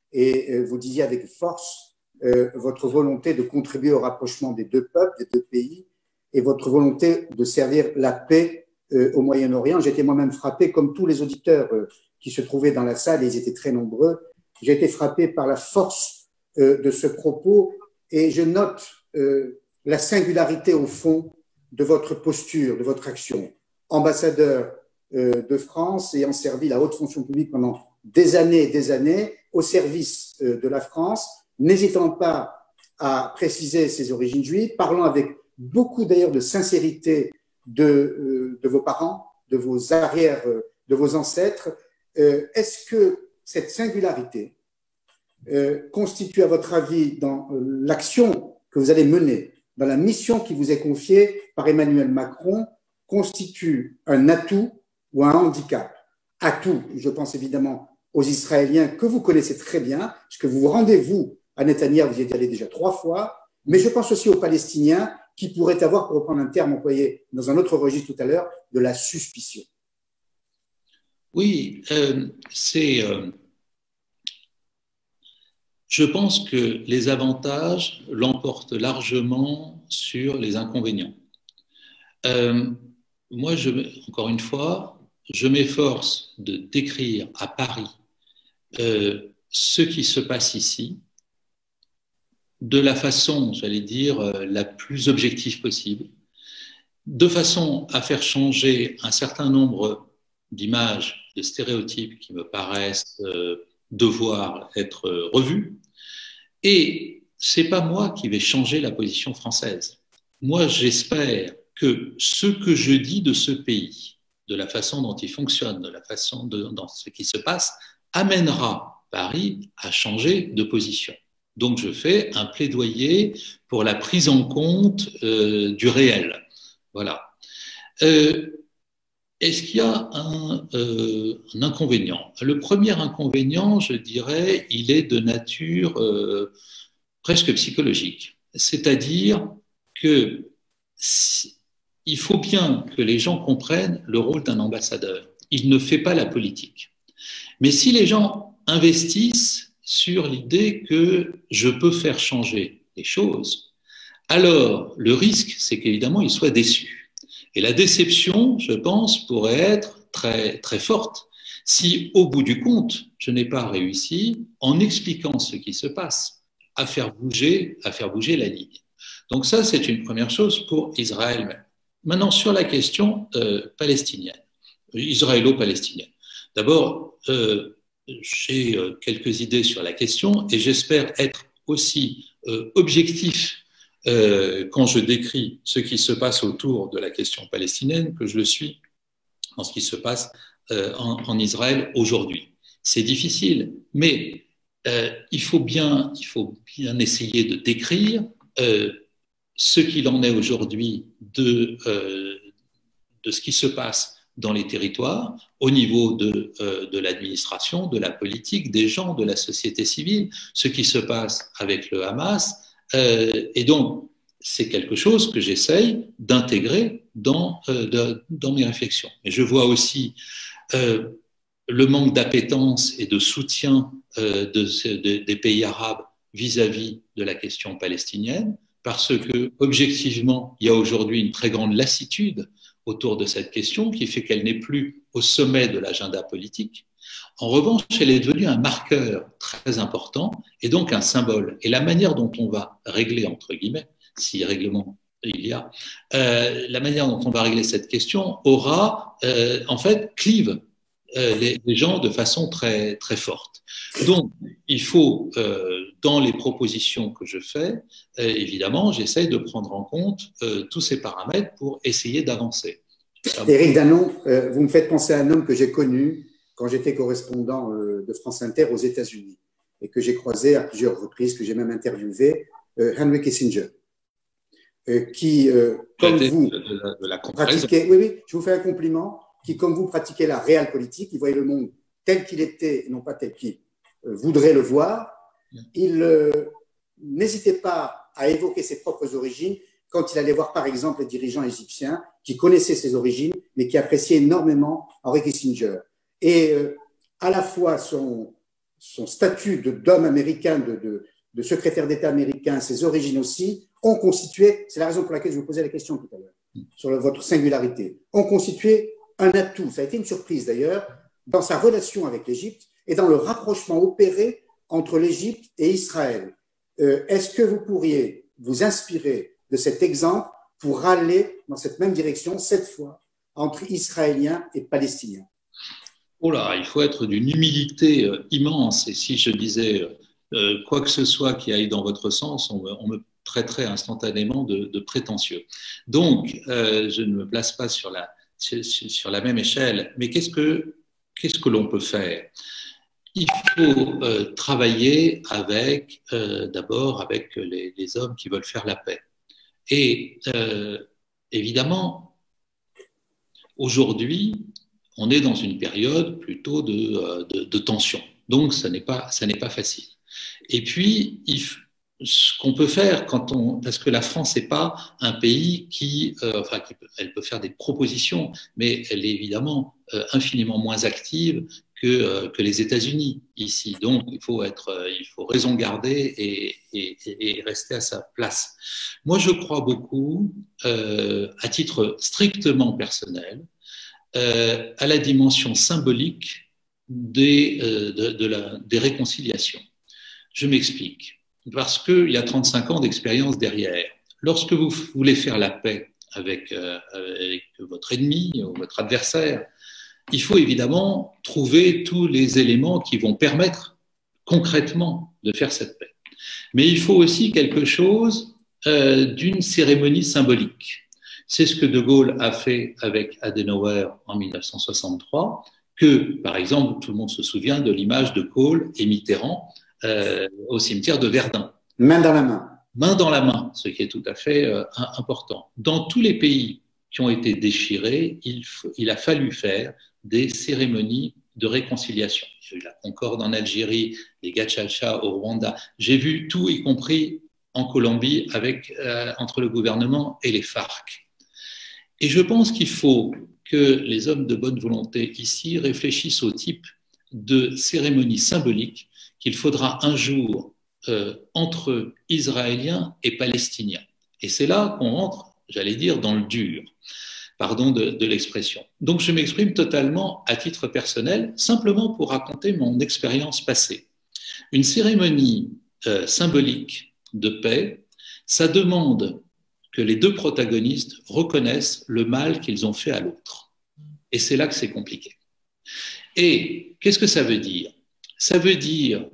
Et euh, vous disiez avec force euh, votre volonté de contribuer au rapprochement des deux peuples, des deux pays, et votre volonté de servir la paix au Moyen-Orient. J'étais moi-même frappé, comme tous les auditeurs qui se trouvaient dans la salle, et ils étaient très nombreux, j'ai été frappé par la force de ce propos et je note la singularité au fond de votre posture, de votre action. Ambassadeur de France ayant servi la haute fonction publique pendant des années et des années au service de la France, n'hésitant pas à préciser ses origines juives, parlant avec beaucoup d'ailleurs de sincérité De, de vos parents, de vos arrières, de vos ancêtres. Euh, est-ce que cette singularité euh, constitue, à votre avis, dans l'action que vous allez mener, dans la mission qui vous est confiée par Emmanuel Macron, constitue un atout ou un handicap? Atout, je pense évidemment aux Israéliens que vous connaissez très bien, puisque vous vous rendez, vous, à Netanyahou, vous y êtes allé déjà trois fois, mais je pense aussi aux Palestiniens qui pourrait avoir, pour reprendre un terme employé dans un autre registre tout à l'heure, de la suspicion. Oui, euh, c'est. Euh, je pense que les avantages l'emportent largement sur les inconvénients. Euh, moi, je, encore une fois, je m'efforce de décrire à Paris euh, ce qui se passe ici, de la façon, j'allais dire, la plus objective possible, de façon à faire changer un certain nombre d'images, de stéréotypes qui me paraissent euh, devoir être revus. Et c'est pas moi qui vais changer la position française. Moi, j'espère que ce que je dis de ce pays, de la façon dont il fonctionne, de la façon de, dans ce qui se passe, amènera Paris à changer de position. Donc, je fais un plaidoyer pour la prise en compte euh, du réel. Voilà. Euh, est-ce qu'il y a un, euh, un inconvénient? Le premier inconvénient, je dirais, il est de nature euh, presque psychologique. C'est-à-dire que si, il faut bien que les gens comprennent le rôle d'un ambassadeur. Il ne fait pas la politique. Mais si les gens investissent sur l'idée que je peux faire changer les choses, alors le risque, c'est qu'évidemment, ils soient déçus. Et la déception, je pense, pourrait être très, très forte si, au bout du compte, je n'ai pas réussi, en expliquant ce qui se passe, à faire bouger, à faire bouger la ligne. Donc ça, c'est une première chose pour Israël même. Maintenant, sur la question euh, palestinienne, israélo-palestinienne. D'abord, euh, j'ai quelques idées sur la question et j'espère être aussi euh, objectif euh, quand je décris ce qui se passe autour de la question palestinienne que je le suis en ce qui se passe euh, en, en Israël aujourd'hui. C'est difficile, mais euh, il faut bien, il faut bien essayer de décrire euh, ce qu'il en est aujourd'hui de, euh, de ce qui se passe dans les territoires, au niveau de, euh, de l'administration, de la politique, des gens, de la société civile, ce qui se passe avec le Hamas. Euh, et donc, c'est quelque chose que j'essaye d'intégrer dans, euh, de, dans mes réflexions. Mais je vois aussi euh, le manque d'appétence et de soutien euh, de, de, des pays arabes vis-à-vis de la question palestinienne, parce que, objectivement, il y a aujourd'hui une très grande lassitude autour de cette question qui fait qu'elle n'est plus au sommet de l'agenda politique. En revanche, elle est devenue un marqueur très important et donc un symbole. Et la manière dont on va régler, entre guillemets, si règlement il y a, euh, la manière dont on va régler cette question aura, euh, en fait, clive euh, les, les gens de façon très, très forte. Donc, il faut, euh, dans les propositions que je fais, euh, évidemment, j'essaye de prendre en compte euh, tous ces paramètres pour essayer d'avancer. Éric Danon, euh, vous me faites penser à un homme que j'ai connu quand j'étais correspondant euh, de France Inter aux États-Unis et que j'ai croisé à plusieurs reprises, que j'ai même interviewé, euh, Henry Kissinger. Euh, qui, euh, comme vous, de, de, de la pratiquait, oui, oui, je vous fais un compliment, qui, comme vous, pratiquait la réelle politique, il voyait le monde tel qu'il était, et non pas tel qu'il euh, voudrait le voir. Il euh, n'hésitait pas à évoquer ses propres origines quand il allait voir, par exemple, les dirigeants égyptiens qui connaissaient ses origines, mais qui appréciaient énormément Henry Kissinger. Et euh, à la fois son, son statut d'homme américain, de, de, de secrétaire d'État américain, ses origines aussi, ont constitué, c'est la raison pour laquelle je vous posais la question tout à l'heure, sur le, votre singularité, ont constitué un atout, ça a été une surprise d'ailleurs, dans sa relation avec l'Égypte et dans le rapprochement opéré entre l'Égypte et Israël. Euh, Est-ce que vous pourriez vous inspirer de cet exemple pour aller dans cette même direction, cette fois, entre Israéliens et Palestiniens? Oh là, il faut être d'une humilité euh, immense, et si je disais euh, quoi que ce soit qui aille dans votre sens, on, on me traiterait instantanément de, de prétentieux. Donc, euh, je ne me place pas sur la, sur, sur la même échelle, mais qu'est-ce que, qu'est-ce que l'on peut faire? Il faut euh, travailler avec, euh, d'abord avec les, les hommes qui veulent faire la paix. Et euh, évidemment, aujourd'hui, on est dans une période plutôt de, de, de tension. Donc, ça n'est pas, ça n'est pas facile. Et puis, il faut, ce qu'on peut faire quand on, parce que la France n'est pas un pays qui, euh, enfin, qui peut, elle peut faire des propositions, mais elle est évidemment euh, infiniment moins active que, euh, que les États-Unis ici. Donc, il faut être, euh, il faut raison garder et, et, et rester à sa place. Moi, je crois beaucoup, euh, à titre strictement personnel, euh, à la dimension symbolique des, euh, de, de la, des réconciliations. Je m'explique. Parce qu'il y a trente-cinq ans d'expérience derrière. Lorsque vous voulez faire la paix avec, euh, avec votre ennemi ou votre adversaire, il faut évidemment trouver tous les éléments qui vont permettre concrètement de faire cette paix. Mais il faut aussi quelque chose euh, d'une cérémonie symbolique. C'est ce que De Gaulle a fait avec Adenauer en mille neuf cent soixante-trois, que, par exemple, tout le monde se souvient de l'image de Kohl et Mitterrand Euh, au cimetière de Verdun. Main dans la main. Main dans la main, ce qui est tout à fait euh, important. Dans tous les pays qui ont été déchirés, il, il a fallu faire des cérémonies de réconciliation. J'ai eu la Concorde en Algérie, les Gachacha au Rwanda. J'ai vu tout, y compris en Colombie, avec, euh, entre le gouvernement et les FARC. Et je pense qu'il faut que les hommes de bonne volonté ici réfléchissent au type de cérémonie symbolique qu'il faudra un jour euh, entre Israéliens et Palestiniens. Et c'est là qu'on entre, j'allais dire, dans le dur, pardon de, de l'expression. Donc je m'exprime totalement à titre personnel, simplement pour raconter mon expérience passée. Une cérémonie euh, symbolique de paix, ça demande que les deux protagonistes reconnaissent le mal qu'ils ont fait à l'autre. Et c'est là que c'est compliqué. Et qu'est-ce que ça veut dire ? Ça veut dire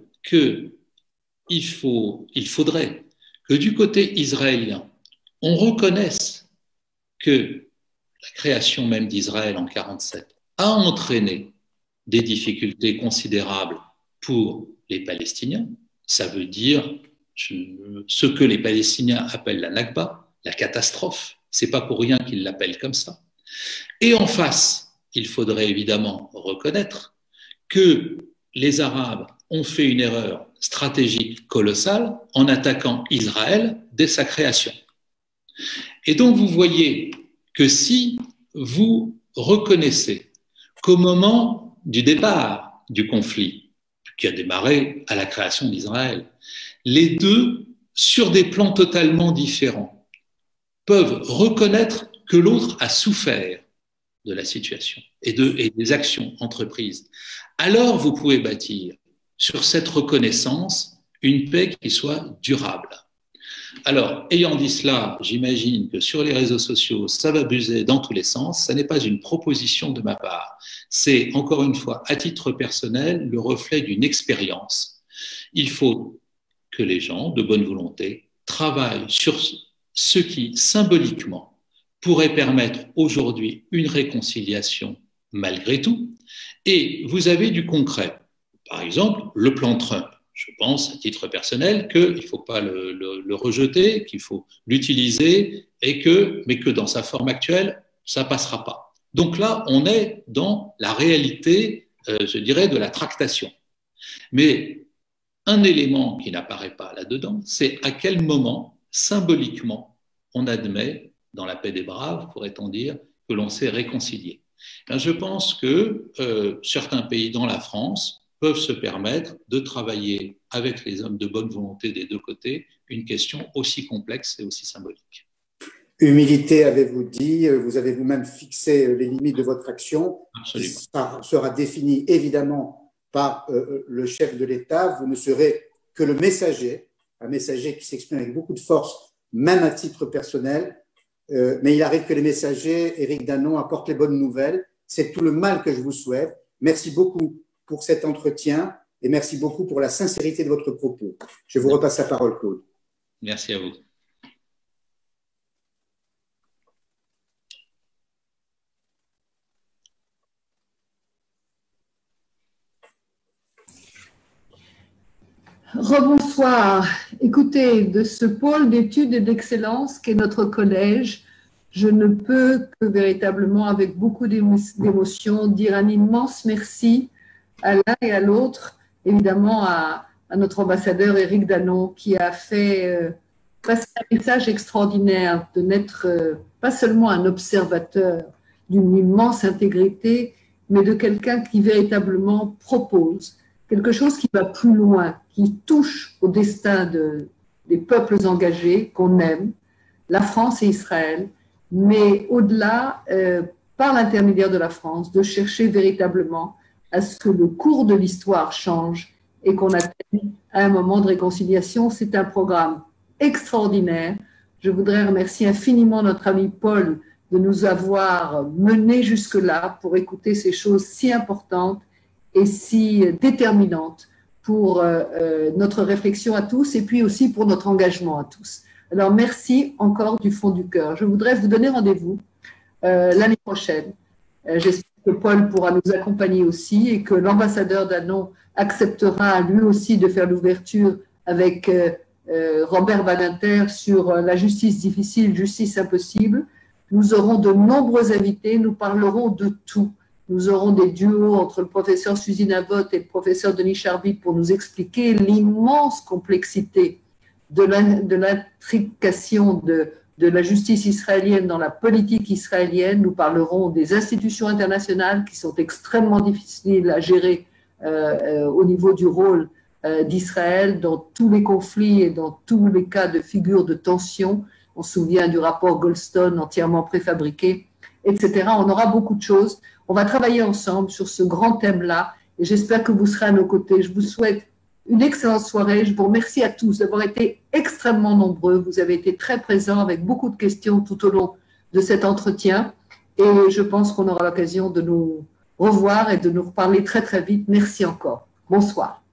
qu'il faut, il faudrait que du côté israélien, on reconnaisse que la création même d'Israël en mille neuf cent quarante-sept a entraîné des difficultés considérables pour les Palestiniens. Ça veut dire ce que les Palestiniens appellent la Nakba, la catastrophe. C'est pas pour rien qu'ils l'appellent comme ça. Et en face, il faudrait évidemment reconnaître que les Arabes ont fait une erreur stratégique colossale en attaquant Israël dès sa création. Et donc vous voyez que si vous reconnaissez qu'au moment du départ du conflit, qui a démarré à la création d'Israël, les deux, sur des plans totalement différents, peuvent reconnaître que l'autre a souffert de la situation et, de, et des actions entreprises, alors vous pouvez bâtir sur cette reconnaissance une paix qui soit durable. Alors, ayant dit cela, j'imagine que sur les réseaux sociaux, ça va buzzer dans tous les sens. Ça n'est pas une proposition de ma part. C'est, encore une fois, à titre personnel, le reflet d'une expérience. Il faut que les gens de bonne volonté travaillent sur ce qui, symboliquement, pourrait permettre aujourd'hui une réconciliation malgré tout. Et vous avez du concret. Par exemple, le plan Trump. Je pense, à titre personnel, qu'il ne faut pas le, le, le rejeter, qu'il faut l'utiliser, et que, mais que dans sa forme actuelle, ça ne passera pas. Donc là, on est dans la réalité, euh, je dirais, de la tractation. Mais un élément qui n'apparaît pas là-dedans, c'est à quel moment, symboliquement, on admet, dans la paix des braves, pourrait-on dire, que l'on s'est réconcilié. Ben, je pense que euh, certains pays, dont la France, peuvent se permettre de travailler avec les hommes de bonne volonté des deux côtés une question aussi complexe et aussi symbolique. Humilité, avez-vous dit, vous avez vous-même fixé les limites de votre action. Absolument. Ça sera défini évidemment par euh, le chef de l'État. Vous ne serez que le messager, un messager qui s'exprime avec beaucoup de force, même à titre personnel. Euh, mais il arrive que les messagers, Éric Danon, apportent les bonnes nouvelles. C'est tout le mal que je vous souhaite. Merci beaucoup pour cet entretien et merci beaucoup pour la sincérité de votre propos. Je vous repasse la parole, Claude. Merci à vous. Rebonsoir. Écoutez, de ce pôle d'études et d'excellence qu'est notre collège, je ne peux que véritablement, avec beaucoup d'émotion, dire un immense merci à l'un et à l'autre, évidemment à, à notre ambassadeur Éric Danon, qui a fait euh, passer un message extraordinaire de n'être euh, pas seulement un observateur d'une immense intégrité, mais de quelqu'un qui véritablement propose quelque chose qui va plus loin, qui touche au destin de, des peuples engagés qu'on aime, la France et Israël, mais au-delà, euh, par l'intermédiaire de la France, de chercher véritablement à ce que le cours de l'histoire change et qu'on atteigne à un moment de réconciliation. C'est un programme extraordinaire. Je voudrais remercier infiniment notre ami Paul de nous avoir menés jusque-là pour écouter ces choses si importantes et si déterminantes pour euh, notre réflexion à tous et puis aussi pour notre engagement à tous. Alors merci encore du fond du cœur. Je voudrais vous donner rendez-vous euh, l'année prochaine. Euh, J'espère que Paul pourra nous accompagner aussi et que l'ambassadeur Danon acceptera lui aussi de faire l'ouverture avec euh, euh, Robert Badinter sur la justice difficile, justice impossible. Nous aurons de nombreux invités, nous parlerons de tout. Nous aurons des duos entre le professeur Suzy Navot et le professeur Denis Charbit pour nous expliquer l'immense complexité de l'intrication de, de la justice israélienne dans la politique israélienne. Nous parlerons des institutions internationales qui sont extrêmement difficiles à gérer euh, euh, au niveau du rôle euh, d'Israël dans tous les conflits et dans tous les cas de figures de tension. On se souvient du rapport Goldstone entièrement préfabriqué, et cetera. On aura beaucoup de choses. On va travailler ensemble sur ce grand thème-là et j'espère que vous serez à nos côtés. Je vous souhaite une excellente soirée. Je vous remercie à tous d'avoir été extrêmement nombreux. Vous avez été très présents avec beaucoup de questions tout au long de cet entretien et je pense qu'on aura l'occasion de nous revoir et de nous reparler très très vite. Merci encore. Bonsoir.